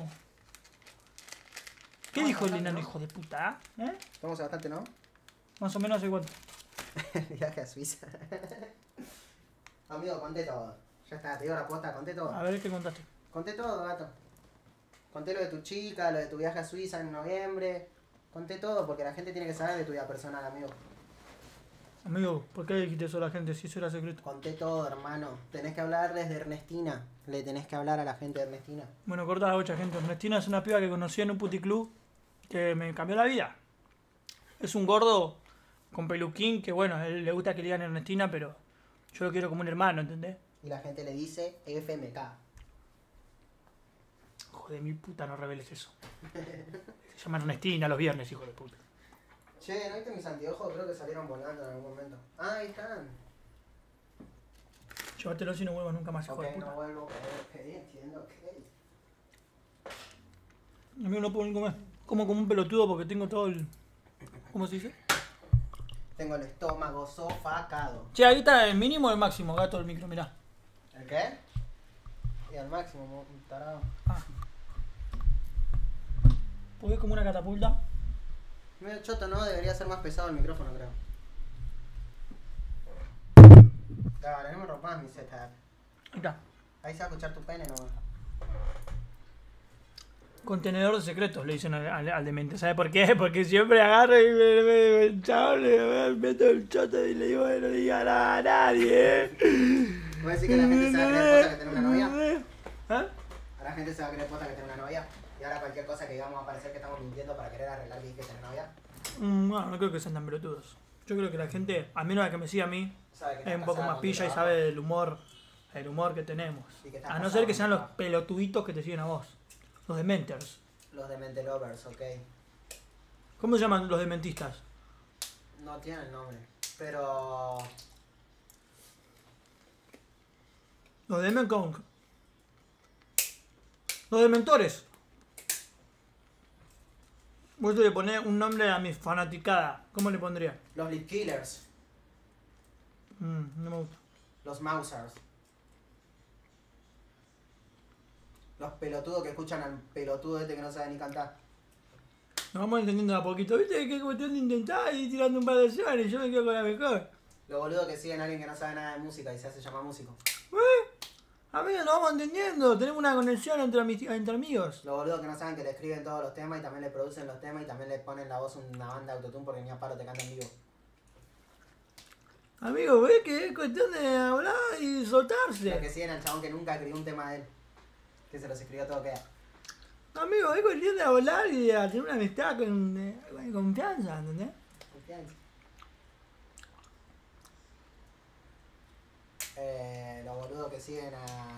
¿Qué dijo el enano, hijo de puta? ¿Eh? Estamos bastante, ¿no? Más o menos hace cuánto. Viaje a Suiza. Amigo, conté todo. Ya está, te digo la posta, conté todo. A ver, ¿qué contaste? Conté todo, gato. Conté lo de tu chica, lo de tu viaje a Suiza en noviembre. Conté todo porque la gente tiene que saber de tu vida personal, amigo. Amigo, ¿por qué dijiste eso a la gente si eso era secreto? Conté todo, hermano. Tenés que hablarles de Ernestina. Le tenés que hablar a la gente de Ernestina. Bueno, corta la bocha, gente. Ernestina es una piba que conocí en un puticlub que me cambió la vida. Es un gordo con peluquín que, bueno, a él le gusta que le digan Ernestina, pero yo lo quiero como un hermano, ¿entendés? Y la gente le dice F M K. Joder, mi puta, no reveles eso. Se llama Ernestina los viernes, hijo de puta. Che, ¿no viste mis anteojos? Creo que salieron volando en algún momento. Ah, ahí están. Llévatelos y no vuelvas nunca más, hijo Ok, de puta. no vuelvo. Ok, entiendo, ok. Amigo, no puedo ni comer. Como como un pelotudo porque tengo todo el... ¿Cómo se dice? Tengo el estómago sofacado. Che, ahí está el mínimo o el máximo, gato, el micro, mirá. ¿El qué? Y al máximo, un tarado. Ah. Porque es como una catapulta. Medio choto, ¿no? Debería ser más pesado el micrófono, creo. Dale, no me rompas mi setup. Ahí está. Ahí se va a escuchar tu pene, ¿no? Contenedor de secretos, le dicen al, al, al demente. ¿Sabe por qué? Porque siempre agarro y me, me, me, el chavo le meto el choto y le digo que no diga nada a nadie. ¿Vos decís que la gente se va a creer posta que tiene una novia? ¿Ah? A la gente se va a creer posta que tiene una novia. Y ahora cualquier cosa que digamos va a parecer que estamos mintiendo para querer arreglar que tiene novia. Mm, bueno, no creo que sean tan pelotudos. Yo creo que la gente, al menos la que me sigue a mí, es un poco más pilla y sabe del humor, el humor que tenemos. A no ser que sean los pelotuditos que te siguen a vos. Los dementers. Los demente lovers, ok. ¿Cómo se llaman los dementistas? No tienen nombre. Pero... Los demencong. Los dementores. Vos le ponés un nombre a mi fanaticada. ¿Cómo le pondría? Los lip killers. Mm, no me gusta. Los mousers. Los pelotudos que escuchan al pelotudo este que no sabe ni cantar. Nos vamos entendiendo de a poquito. ¿Viste qué cuestión de intentar ir tirando un par de acciones? Yo me quedo con la mejor. Los boludos que siguen a alguien que no sabe nada de música y se hace llamar músico. ¿Eh? Amigos, nos vamos entendiendo. Tenemos una conexión entre, entre amigos. Los boludos que no saben que le escriben todos los temas y también le producen los temas y también le ponen la voz una banda de autotune porque ni a paro te canta en vivo. Amigos, ¿ves que es cuestión de hablar y soltarse? Los que siguen al chabón que nunca escribió un tema de él. Que se los escribió todo queda. Amigos, es cuestión de hablar y de tener una amistad con, eh, con confianza, ¿entendés? Confianza. Eh, los boludos que siguen a...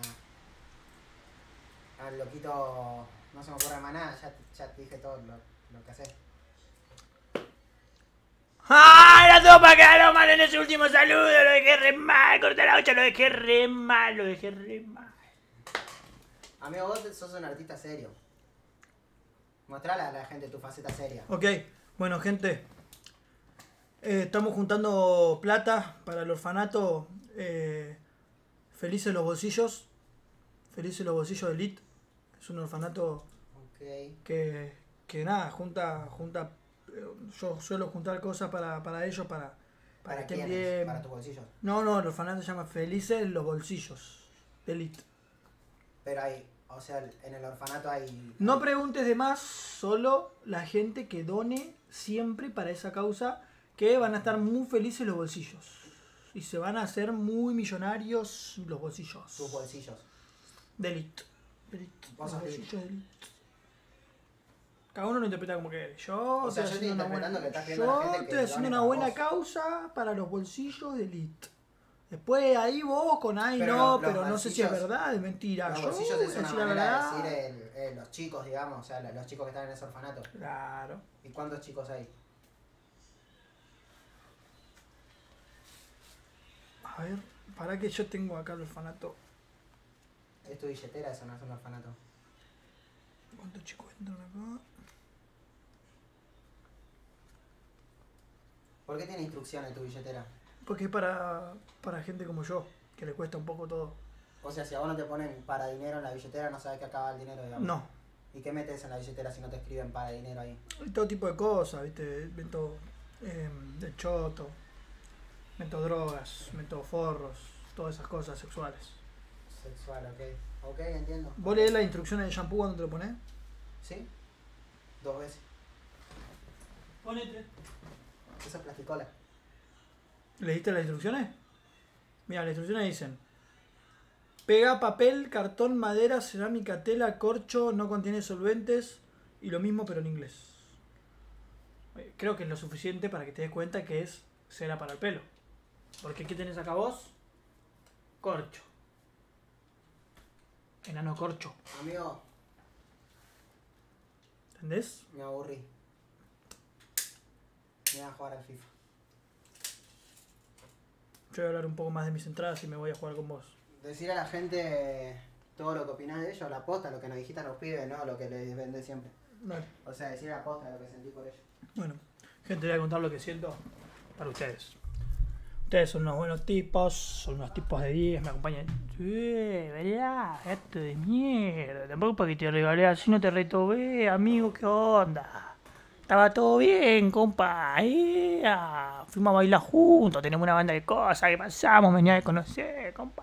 al loquito... No se me ocurre más nada, ya, ya te dije todo lo, lo que haces. ¡Ah! Era todo para quedar mal en ese último saludo. Lo dejé re mal, corté la ocha, lo dejé re mal, lo dejé re mal. Amigo, vos sos un artista serio. Mostrale a la gente tu faceta seria. Ok, bueno gente. Eh, estamos juntando plata para el orfanato. Eh, Felices los bolsillos. Felices los bolsillos de Elite. Es un orfanato okay. que, que nada, junta, junta. Yo suelo juntar cosas para, para ellos, para, para, ¿Para que estén quiénes? bien. ¿Para tus bolsillos? No, no, el orfanato se llama Felices los bolsillos de Elite. Pero hay, o sea, en el orfanato hay... No preguntes de más, solo la gente que done siempre para esa causa, que van a estar muy felices los bolsillos. Y se van a hacer muy millonarios los bolsillos. Tus bolsillos. De Elite. De Elite. Vos Los sos bolsillos de Elite. Cada uno lo interpreta como quiere. Yo O sea, yo estoy estoy haciendo una buena, interpretando que estás viendo a la yo gente que estoy done haciendo una para buena vos. causa para los bolsillos de Elite. Después ahí vos con ahí Pero no, los- los pero no sé si es bolsillos- verdad, es mentira. Los Yo bolsillos voy es a una decir la manera verdad. de decir el- el- los chicos, digamos, o sea, los chicos que están en ese orfanato. Claro. ¿Y cuántos chicos hay? A ver, para que yo tengo acá el orfanato. Es tu billetera, eso no es un orfanato. ¿Cuántos chicos entran acá? ¿Por qué tiene instrucciones tu billetera? Porque es para, para gente como yo, que le cuesta un poco todo. O sea, si a vos no te ponen para dinero en la billetera, no sabes que acaba el dinero, digamos. No, ¿Y qué metes en la billetera si no te escriben para dinero ahí? hay todo tipo de cosas, ¿viste? Meto eh, de choto, meto drogas, meto forros, todas esas cosas sexuales. Sexual, ok. Ok, entiendo. ¿Vos leés las instrucciones de shampoo cuando te lo pones? ¿Sí? Dos veces. Ponete. Eso es plasticola. ¿Leíste las instrucciones? Mira, las instrucciones dicen: pega papel, cartón, madera, cerámica, tela, corcho, no contiene solventes. Y lo mismo pero en inglés. Creo que es lo suficiente para que te des cuenta que es cera para el pelo. Porque ¿qué tenés acá vos? Corcho. Enano corcho. Amigo, ¿Entendés? me aburrí. Me voy a jugar al FIFA. Yo voy a hablar un poco más de mis entradas y me voy a jugar con vos. Decir a la gente todo lo que opinás de ellos, la posta, lo que nos dijiste a los pibes, no lo que les vendés siempre. Dale. O sea, decir a la posta lo que sentí por ellos. Bueno, Gente, voy a contar lo que siento para ustedes. Ustedes son unos buenos tipos, son unos tipos de diez, me acompañan. Eh, ¿verdad? Gato de mierda. Tampoco para que te regalé así, no te retobé, amigo, ¿qué onda? Estaba todo bien, compa. Eh, fuimos a bailar juntos, tenemos una banda de cosas que pasamos, me venía de conocer, compa.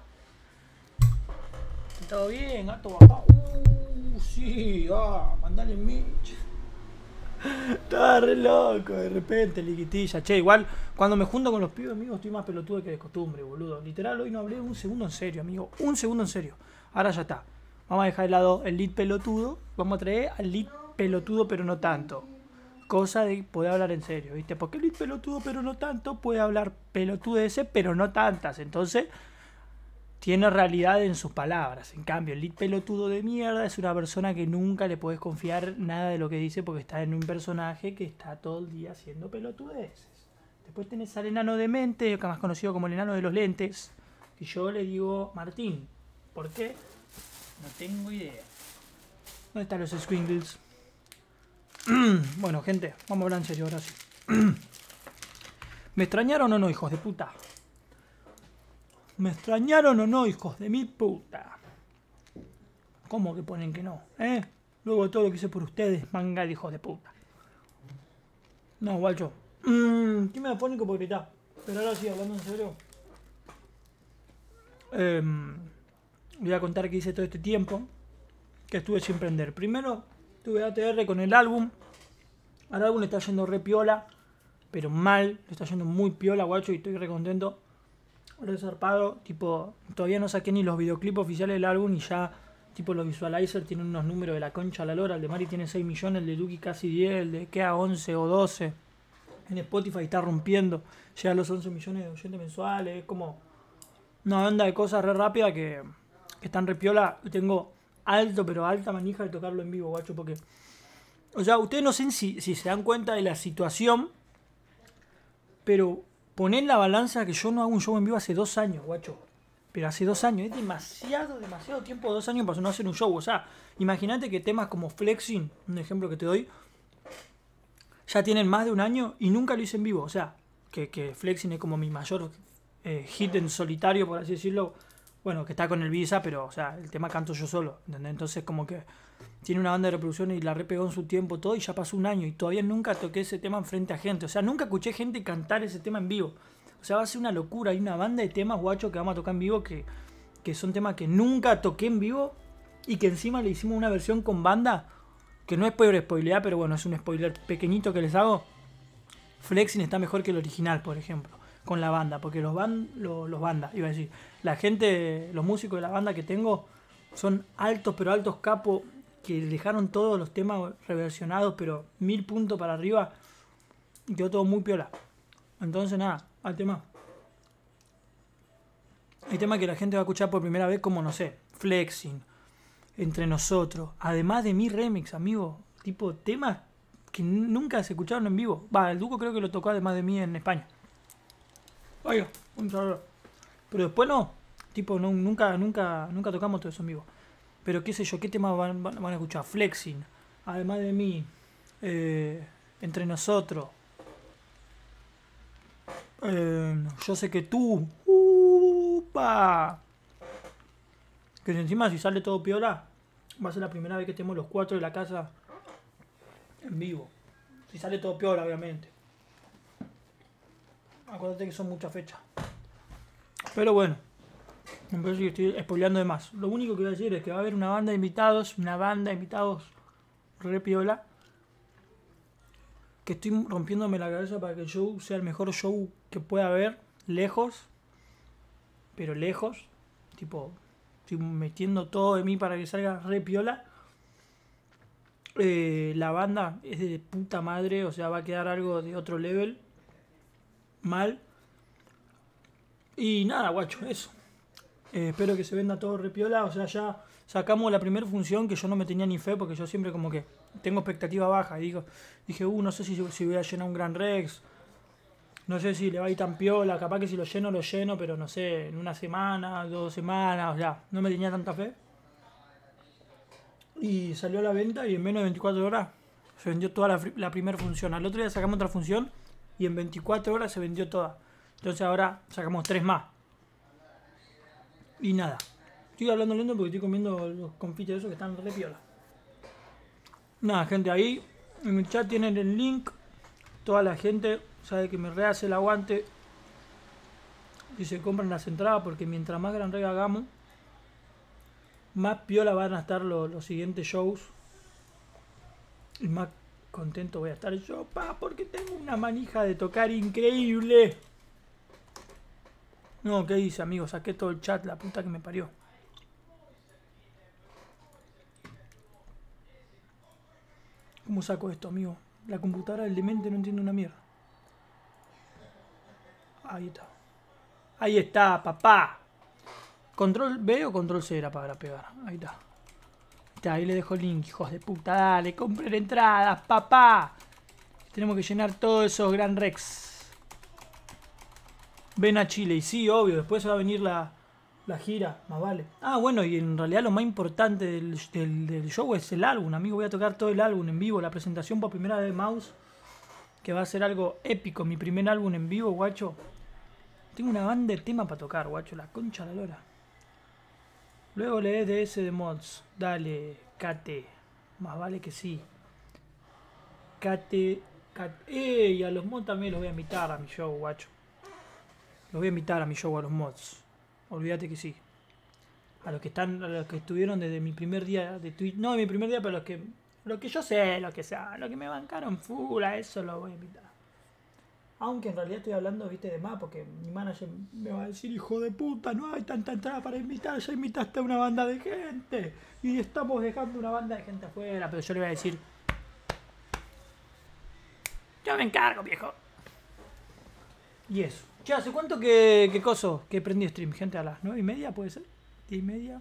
Todo bien, gato bajado. Uh, sí, ah, mandale Mitch. Estaba re loco, de repente, liquitilla. Che, igual, cuando me junto con los pibes, amigos, estoy más pelotudo que de costumbre, boludo. Literal, hoy no hablé un segundo en serio, amigo. Un segundo en serio. Ahora ya está. Vamos a dejar de lado el lead pelotudo. Vamos a traer al lead pelotudo, pero no tanto. Cosa de poder hablar en serio, ¿viste? Porque el lead pelotudo, pero no tanto, puede hablar pelotudeces, pero no tantas. Entonces, tiene realidad en sus palabras. En cambio, el lead pelotudo de mierda es una persona que nunca le podés confiar nada de lo que dice porque está en un personaje que está todo el día haciendo pelotudeces. Después tenés al enano de mente, que más conocido como el enano de los lentes, que yo le digo Martín. ¿Por qué? No tengo idea. ¿Dónde están los squinkles? Bueno, gente, vamos a hablar en serio ahora sí. ¿Me extrañaron o no, hijos de puta? ¿Me extrañaron o no, hijos de mi puta? ¿Cómo que ponen que no? ¿Eh? Luego de todo lo que hice por ustedes, manga de hijos de puta. No, guacho. Mmm, ¿qué me da fónico por gritar? Pero ahora sí, hablando en serio. Eh, voy a contar qué hice todo este tiempo que estuve sin prender. Primero, tuve A T R con el álbum. Al álbum le está yendo re piola, pero mal. Le está yendo muy piola, guacho, y estoy re contento. Re zarpado, tipo, todavía no saqué ni los videoclips oficiales del álbum y ya, tipo, los visualizers tienen unos números de la concha a la lora. El de Mari tiene seis millones, el de Duki casi diez, el de Kea once o doce. En Spotify está rompiendo, llega a los once millones de oyentes mensuales. Es como una banda de cosas re rápida que, que están re piola. Tengo alto, pero alta manija de tocarlo en vivo, guacho, porque, o sea, ustedes no sé si, si se dan cuenta de la situación, pero poné en la balanza que yo no hago un show en vivo hace dos años, guacho. Pero hace dos años, es demasiado, demasiado tiempo, dos años para no hacer un show. O sea, imagínate que temas como Flexing, un ejemplo que te doy, ya tienen más de un año y nunca lo hice en vivo. O sea, que, que Flexing es como mi mayor eh, hit en solitario, por así decirlo. Bueno, que está con el Visa, pero, o sea, el tema canto yo solo, ¿entendés? Entonces, como que tiene una banda de reproducción y la repegó en su tiempo todo y ya pasó un año y todavía nunca toqué ese tema en frente a gente. O sea, nunca escuché gente cantar ese tema en vivo. O sea, va a ser una locura. Hay una banda de temas, guacho, que vamos a tocar en vivo que, que son temas que nunca toqué en vivo y que encima le hicimos una versión con banda que no es por spoilear, pero bueno, es un spoiler pequeñito que les hago. Flexing está mejor que el original, por ejemplo, con la banda, porque los, ban los, los bandas, iba a decir, la gente, los músicos de la banda que tengo son altos, pero altos capos, que dejaron todos los temas reversionados, pero mil puntos para arriba, y quedó todo muy piola. Entonces nada, al tema. El tema que la gente va a escuchar por primera vez, como no sé, Flexing, Entre Nosotros, además de mi remix, amigo, tipo temas que nunca se escucharon en vivo. Va, el Duco creo que lo tocó además de mí en España. Oiga, un saludo. Pero después no, tipo, no, nunca, nunca, nunca tocamos todo eso en vivo. Pero qué sé yo, qué temas van, van, van a escuchar. Flexing, además de mí, eh, Entre Nosotros, eh, Yo Sé Que Tú, upa. Que encima si sale todo piola, va a ser la primera vez que estemos los cuatro de la casa en vivo. Si sale todo piola, obviamente. Acuérdate que son muchas fechas. Pero bueno, me parece que estoy spoileando de más. Lo único que voy a decir es que va a haber una banda de invitados, una banda de invitados re piola, que estoy rompiéndome la cabeza para que el show sea el mejor show que pueda haber, lejos, pero lejos, tipo, estoy metiendo todo de mí para que salga re piola. Eh, la banda es de puta madre, o sea, va a quedar algo de otro level, mal. Y nada, guacho, eso. Eh, espero que se venda todo re piola, o sea, ya sacamos la primera función que yo no me tenía ni fe, porque yo siempre como que tengo expectativa baja. Y digo, dije, uh, no sé si, si voy a llenar un Gran Rex, no sé si le va a ir tan piola, capaz que si lo lleno, lo lleno, pero no sé, en una semana, dos semanas, o sea, no me tenía tanta fe. Y salió a la venta y en menos de veinticuatro horas Se vendió toda la, la primera función. Al otro día sacamos otra función y en veinticuatro horas se vendió toda. Entonces ahora sacamos tres más. Y nada. Estoy hablando lento porque estoy comiendo los confites esos que están re piola. Nada, gente, ahí en el chat tienen el link. Toda la gente sabe que me rehace el aguante. Y se compran las entradas porque mientras más gran rega hagamos, más piola van a estar los, los siguientes shows. Y más contento voy a estar yo, pa, porque tengo una manija de tocar increíble. No, ¿qué dice, amigo? Saqué todo el chat, la puta que me parió. ¿Cómo saco esto, amigo? La computadora del demente no entiende una mierda. Ahí está. Ahí está, papá. ¿Control B o control C era para pegar? Ahí está. Está, ahí le dejo el link, hijos de puta. Dale, compren entradas, papá. Tenemos que llenar todos esos Gran Rex. Ven a Chile. Y sí, obvio, después va a venir la, la gira. Más vale. Ah, bueno, y en realidad lo más importante del, del, del show es el álbum, amigo. Voy a tocar todo el álbum en vivo. La presentación por primera vez de Mouse. Que va a ser algo épico. Mi primer álbum en vivo, guacho. Tengo una banda de tema para tocar, guacho. La concha de la lora. Luego lees de ese de mods. Dale, Kate. Más vale que sí. Kate. Kate. ¡Eh! Y a los mods también los voy a invitar a mi show, guacho. Los voy a invitar a mi show a los mods. Olvídate que sí. A los que están, a los que estuvieron desde mi primer día de Twitch. No, mi primer día, pero los que. Lo que yo sé, lo que sea. Lo que me bancaron full, a eso los voy a invitar. Aunque en realidad estoy hablando, viste, de más, porque mi manager me va a decir, hijo de puta, no hay tanta entrada para invitar, ya invitaste a una banda de gente. Y estamos dejando una banda de gente afuera, pero yo le voy a decir, yo me encargo, viejo. Y eso. Che, ¿hace cuánto que, que coso, que prendí stream, gente? A las nueve y media, ¿puede ser? ¿Diez y media?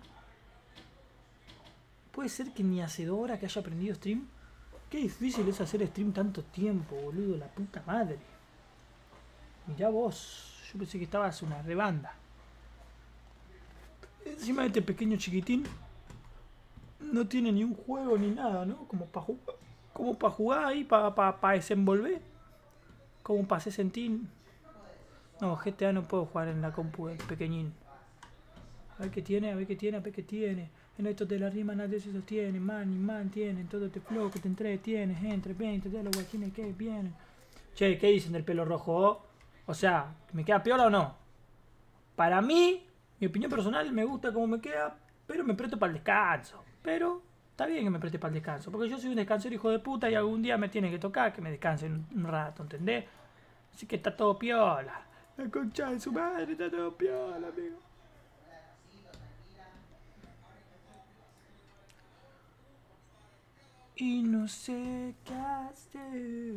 ¿Puede ser que ni hace dos horas que haya prendido stream? Qué difícil es hacer stream tanto tiempo, boludo, la puta madre. Mirá vos, yo pensé que estabas una rebanda. Encima de este pequeño chiquitín no tiene ni un juego ni nada, ¿no? Como para jugar, como para jugar ahí, para pa, pa desenvolver. Como para hacer sentir. No, G T A no puedo jugar en la compu del pequeñín. A ver qué tiene, a ver qué tiene, a ver qué tiene. En esto de la rima nadie se sostiene, man y man tienen, todo este flow que te entretienes, entre veinte de los guachines que vienen. Che, ¿qué dicen del pelo rojo? O sea, ¿me queda piola o no? Para mí, mi opinión personal, me gusta cómo me queda, pero me presto para el descanso. Pero está bien que me preste para el descanso, porque yo soy un descansero hijo de puta y algún día me tiene que tocar que me descanse un, un rato, ¿entendés? Así que está todo piola. La concha de su madre está todo piola, amigo. Y no sé qué hacer.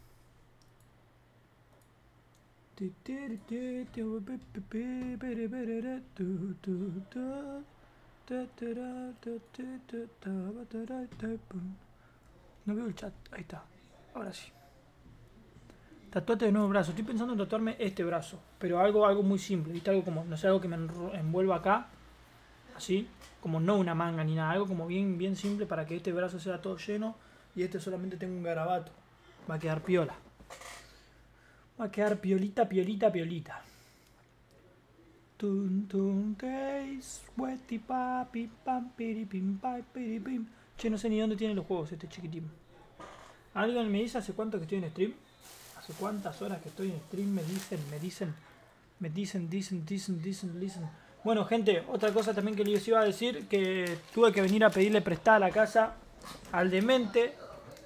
No veo el chat, ahí está, ahora sí. Tatuate de nuevo brazo, estoy pensando en tatuarme este brazo, pero algo, algo muy simple, ¿viste? Algo como, no sé, algo que me envuelva acá, así, como no una manga ni nada, algo como bien, bien simple para que este brazo sea todo lleno y este solamente tenga un garabato, va a quedar piola. Va a quedar piolita, piolita, piolita. Tun tun days, wetty papi, pam piri pim pam piri pim. Che, no sé ni dónde tiene los juegos este chiquitín. ¿Alguien me dice hace cuánto que estoy en stream? ¿Hace cuántas horas que estoy en stream? Me dicen, me dicen, me dicen, dicen, dicen, dicen, dicen. Bueno, gente, otra cosa también que les iba a decir, que tuve que venir a pedirle prestada la casa al demente.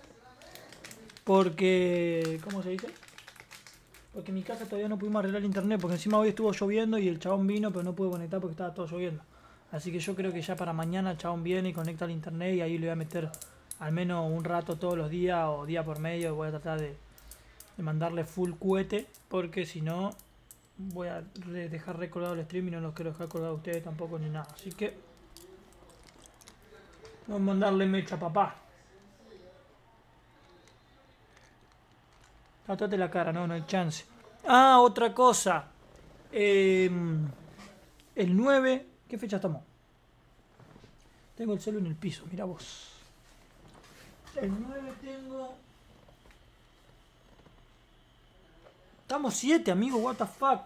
Porque, ¿cómo se dice? Porque en mi casa todavía no pudimos arreglar el internet, porque encima hoy estuvo lloviendo y el chabón vino, pero no pude conectar porque estaba todo lloviendo. Así que yo creo que ya para mañana el chabón viene y conecta el internet y ahí le voy a meter al menos un rato todos los días o día por medio. Voy a tratar de, de mandarle full cohete, porque si no voy a dejar recordado el stream y no los quiero dejar colgado a ustedes tampoco ni nada. Así que vamos a mandarle mecha, papá. Tatuate la cara, no, no hay chance. Ah, otra cosa. Eh, el nueve. ¿Qué fecha estamos? Tengo el celu en el piso, mira vos. El nueve tengo... Estamos siete, amigo, what the fuck.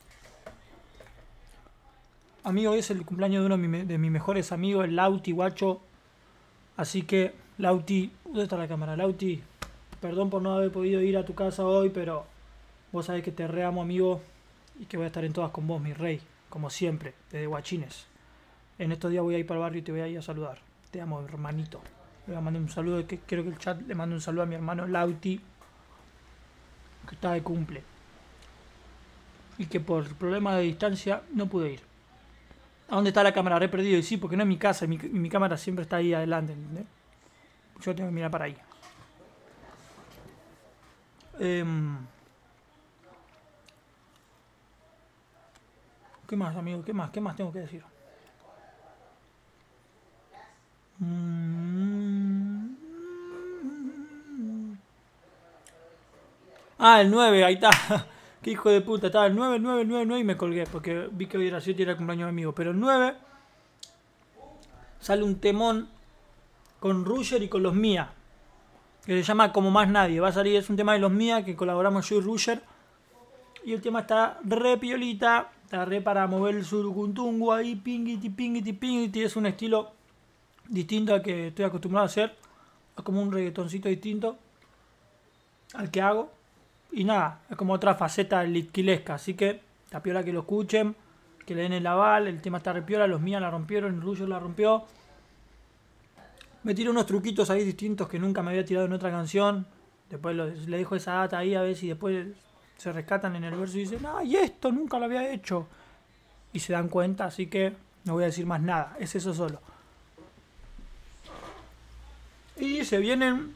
Amigo, hoy es el cumpleaños de uno de, mi, de mis mejores amigos, el Lauti, guacho. Así que, Lauti, ¿dónde está la cámara? Lauti, perdón por no haber podido ir a tu casa hoy, pero vos sabés que te reamo, amigo, y que voy a estar en todas con vos, mi rey, como siempre, desde Guachines. En estos días voy a ir para el barrio y te voy a ir a saludar. Te amo, hermanito. Le voy a mandar un saludo, que quiero que el chat le mande un saludo a mi hermano Lauti, que está de cumple. Y que por problemas de distancia no pude ir. ¿A dónde está la cámara? Re perdido. Y sí, porque no es mi casa. Mi, mi cámara siempre está ahí adelante, ¿entendés? Yo tengo que mirar para ahí. Eh, ¿Qué más, amigo? ¿Qué más? ¿Qué más tengo que decir? Mm. Ah, el nueve, ahí está. Qué hijo de puta, estaba el nueve, nueve, nueve, nueve y me colgué porque vi que hoy era siete y era el cumpleaños de mi amigo. Pero el nueve sale un temón con Rusher y con los Mía, que se llama Como Más Nadie. Va a salir, es un tema de los Mía que colaboramos yo y Rusher. Y el tema está re piolita, está re para mover el surucuntungu ahí, pinguiti, pinguiti, pinguiti. Es un estilo distinto al que estoy acostumbrado a hacer. Es como un reggaetoncito distinto al que hago. Y nada, es como otra faceta litquilesca. Así que la piola que lo escuchen, que le den el aval. El tema está re piola, los Mía la rompieron, el Rusher la rompió. Me tiré unos truquitos ahí distintos que nunca me había tirado en otra canción. Después lo, le dejo esa data ahí a ver si después se rescatan en el verso y dicen, ah, y esto nunca lo había hecho. Y se dan cuenta, así que no voy a decir más nada. Es eso solo. Y se vienen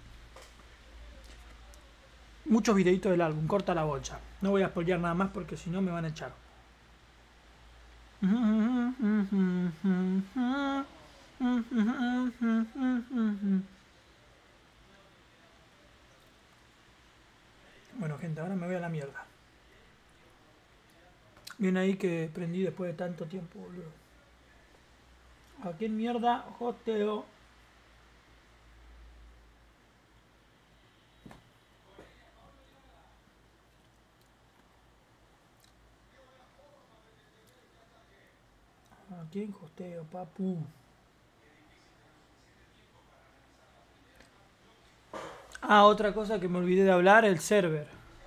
muchos videitos del álbum, corta la bocha. No voy a spoilear nada más porque si no me van a echar. Bueno, gente, ahora me voy a la mierda. Bien ahí que prendí después de tanto tiempo, boludo. ¿A quién mierda hosteo? ¿A quién hosteo, papu? Ah, otra cosa que me olvidé de hablar, el server.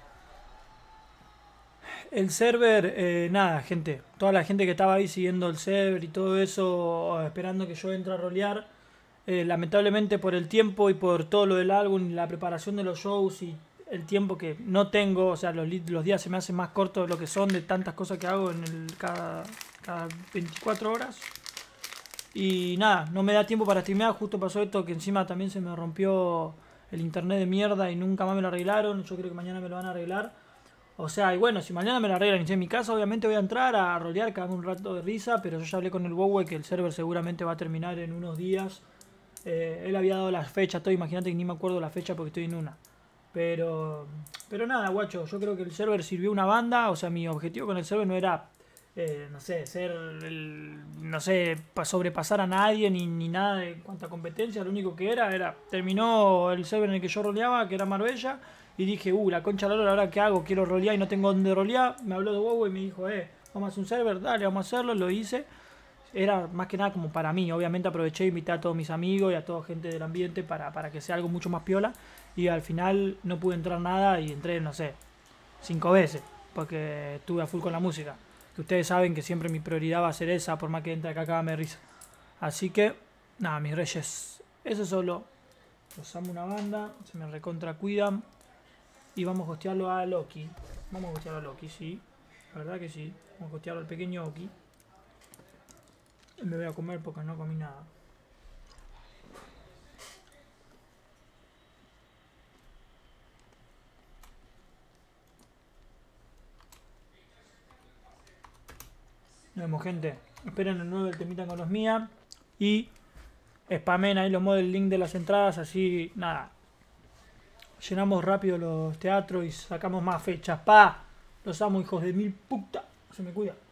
El server, eh, nada, gente. Toda la gente que estaba ahí siguiendo el server y todo eso, esperando que yo entre a rolear. Eh, lamentablemente por el tiempo y por todo lo del álbum y la preparación de los shows y el tiempo que no tengo, o sea, los, los días se me hacen más cortos de lo que son de tantas cosas que hago en el, cada, cada veinticuatro horas. Y nada, no me da tiempo para streamear. Justo pasó esto que encima también se me rompió el internet de mierda y nunca más me lo arreglaron. Yo creo que mañana me lo van a arreglar. O sea, y bueno, si mañana me lo arreglan y estoy en mi casa, obviamente voy a entrar a rolear, cagarme un rato de risa. Pero yo ya hablé con el Bowie que el server seguramente va a terminar en unos días. Eh, él había dado la fecha, todo, imagínate que ni me acuerdo la fecha porque estoy en una. Pero, pero nada, guacho, yo creo que el server sirvió una banda. O sea, mi objetivo con el server no era, eh, no sé, ser el, no sé, sobrepasar a nadie ni, ni nada de cuanta competencia. Lo único que era, era, terminó el server en el que yo roleaba, que era Marbella. Y dije, uh, la concha de la lora, ¿ahora qué hago? Quiero rolear y no tengo dónde rolear. Me habló de Bowie y me dijo, eh, vamos a hacer un server, dale, vamos a hacerlo. Lo hice. Era más que nada como para mí. Obviamente aproveché e invité a todos mis amigos y a toda gente del ambiente para, para que sea algo mucho más piola. Y al final no pude entrar nada y entré, no sé, cinco veces. Porque estuve a full con la música. Que ustedes saben que siempre mi prioridad va a ser esa, por más que entre acá, acá me risa. Así que, nada, mis reyes. Eso solo. Los amo una banda, se me recontra cuidan. Y vamos a hostearlo a Loki. Vamos a hostearlo a Loki, sí. La verdad que sí. Vamos a hostearlo al pequeño Loki. Me voy a comer porque no comí nada. Nos vemos, gente. Esperen el nuevo del temita con los Mía. Y spamen ahí los modos del link de las entradas. Así, nada. Llenamos rápido los teatros y sacamos más fechas. ¡Pa! Los amo, hijos de mil puta. Se me cuida.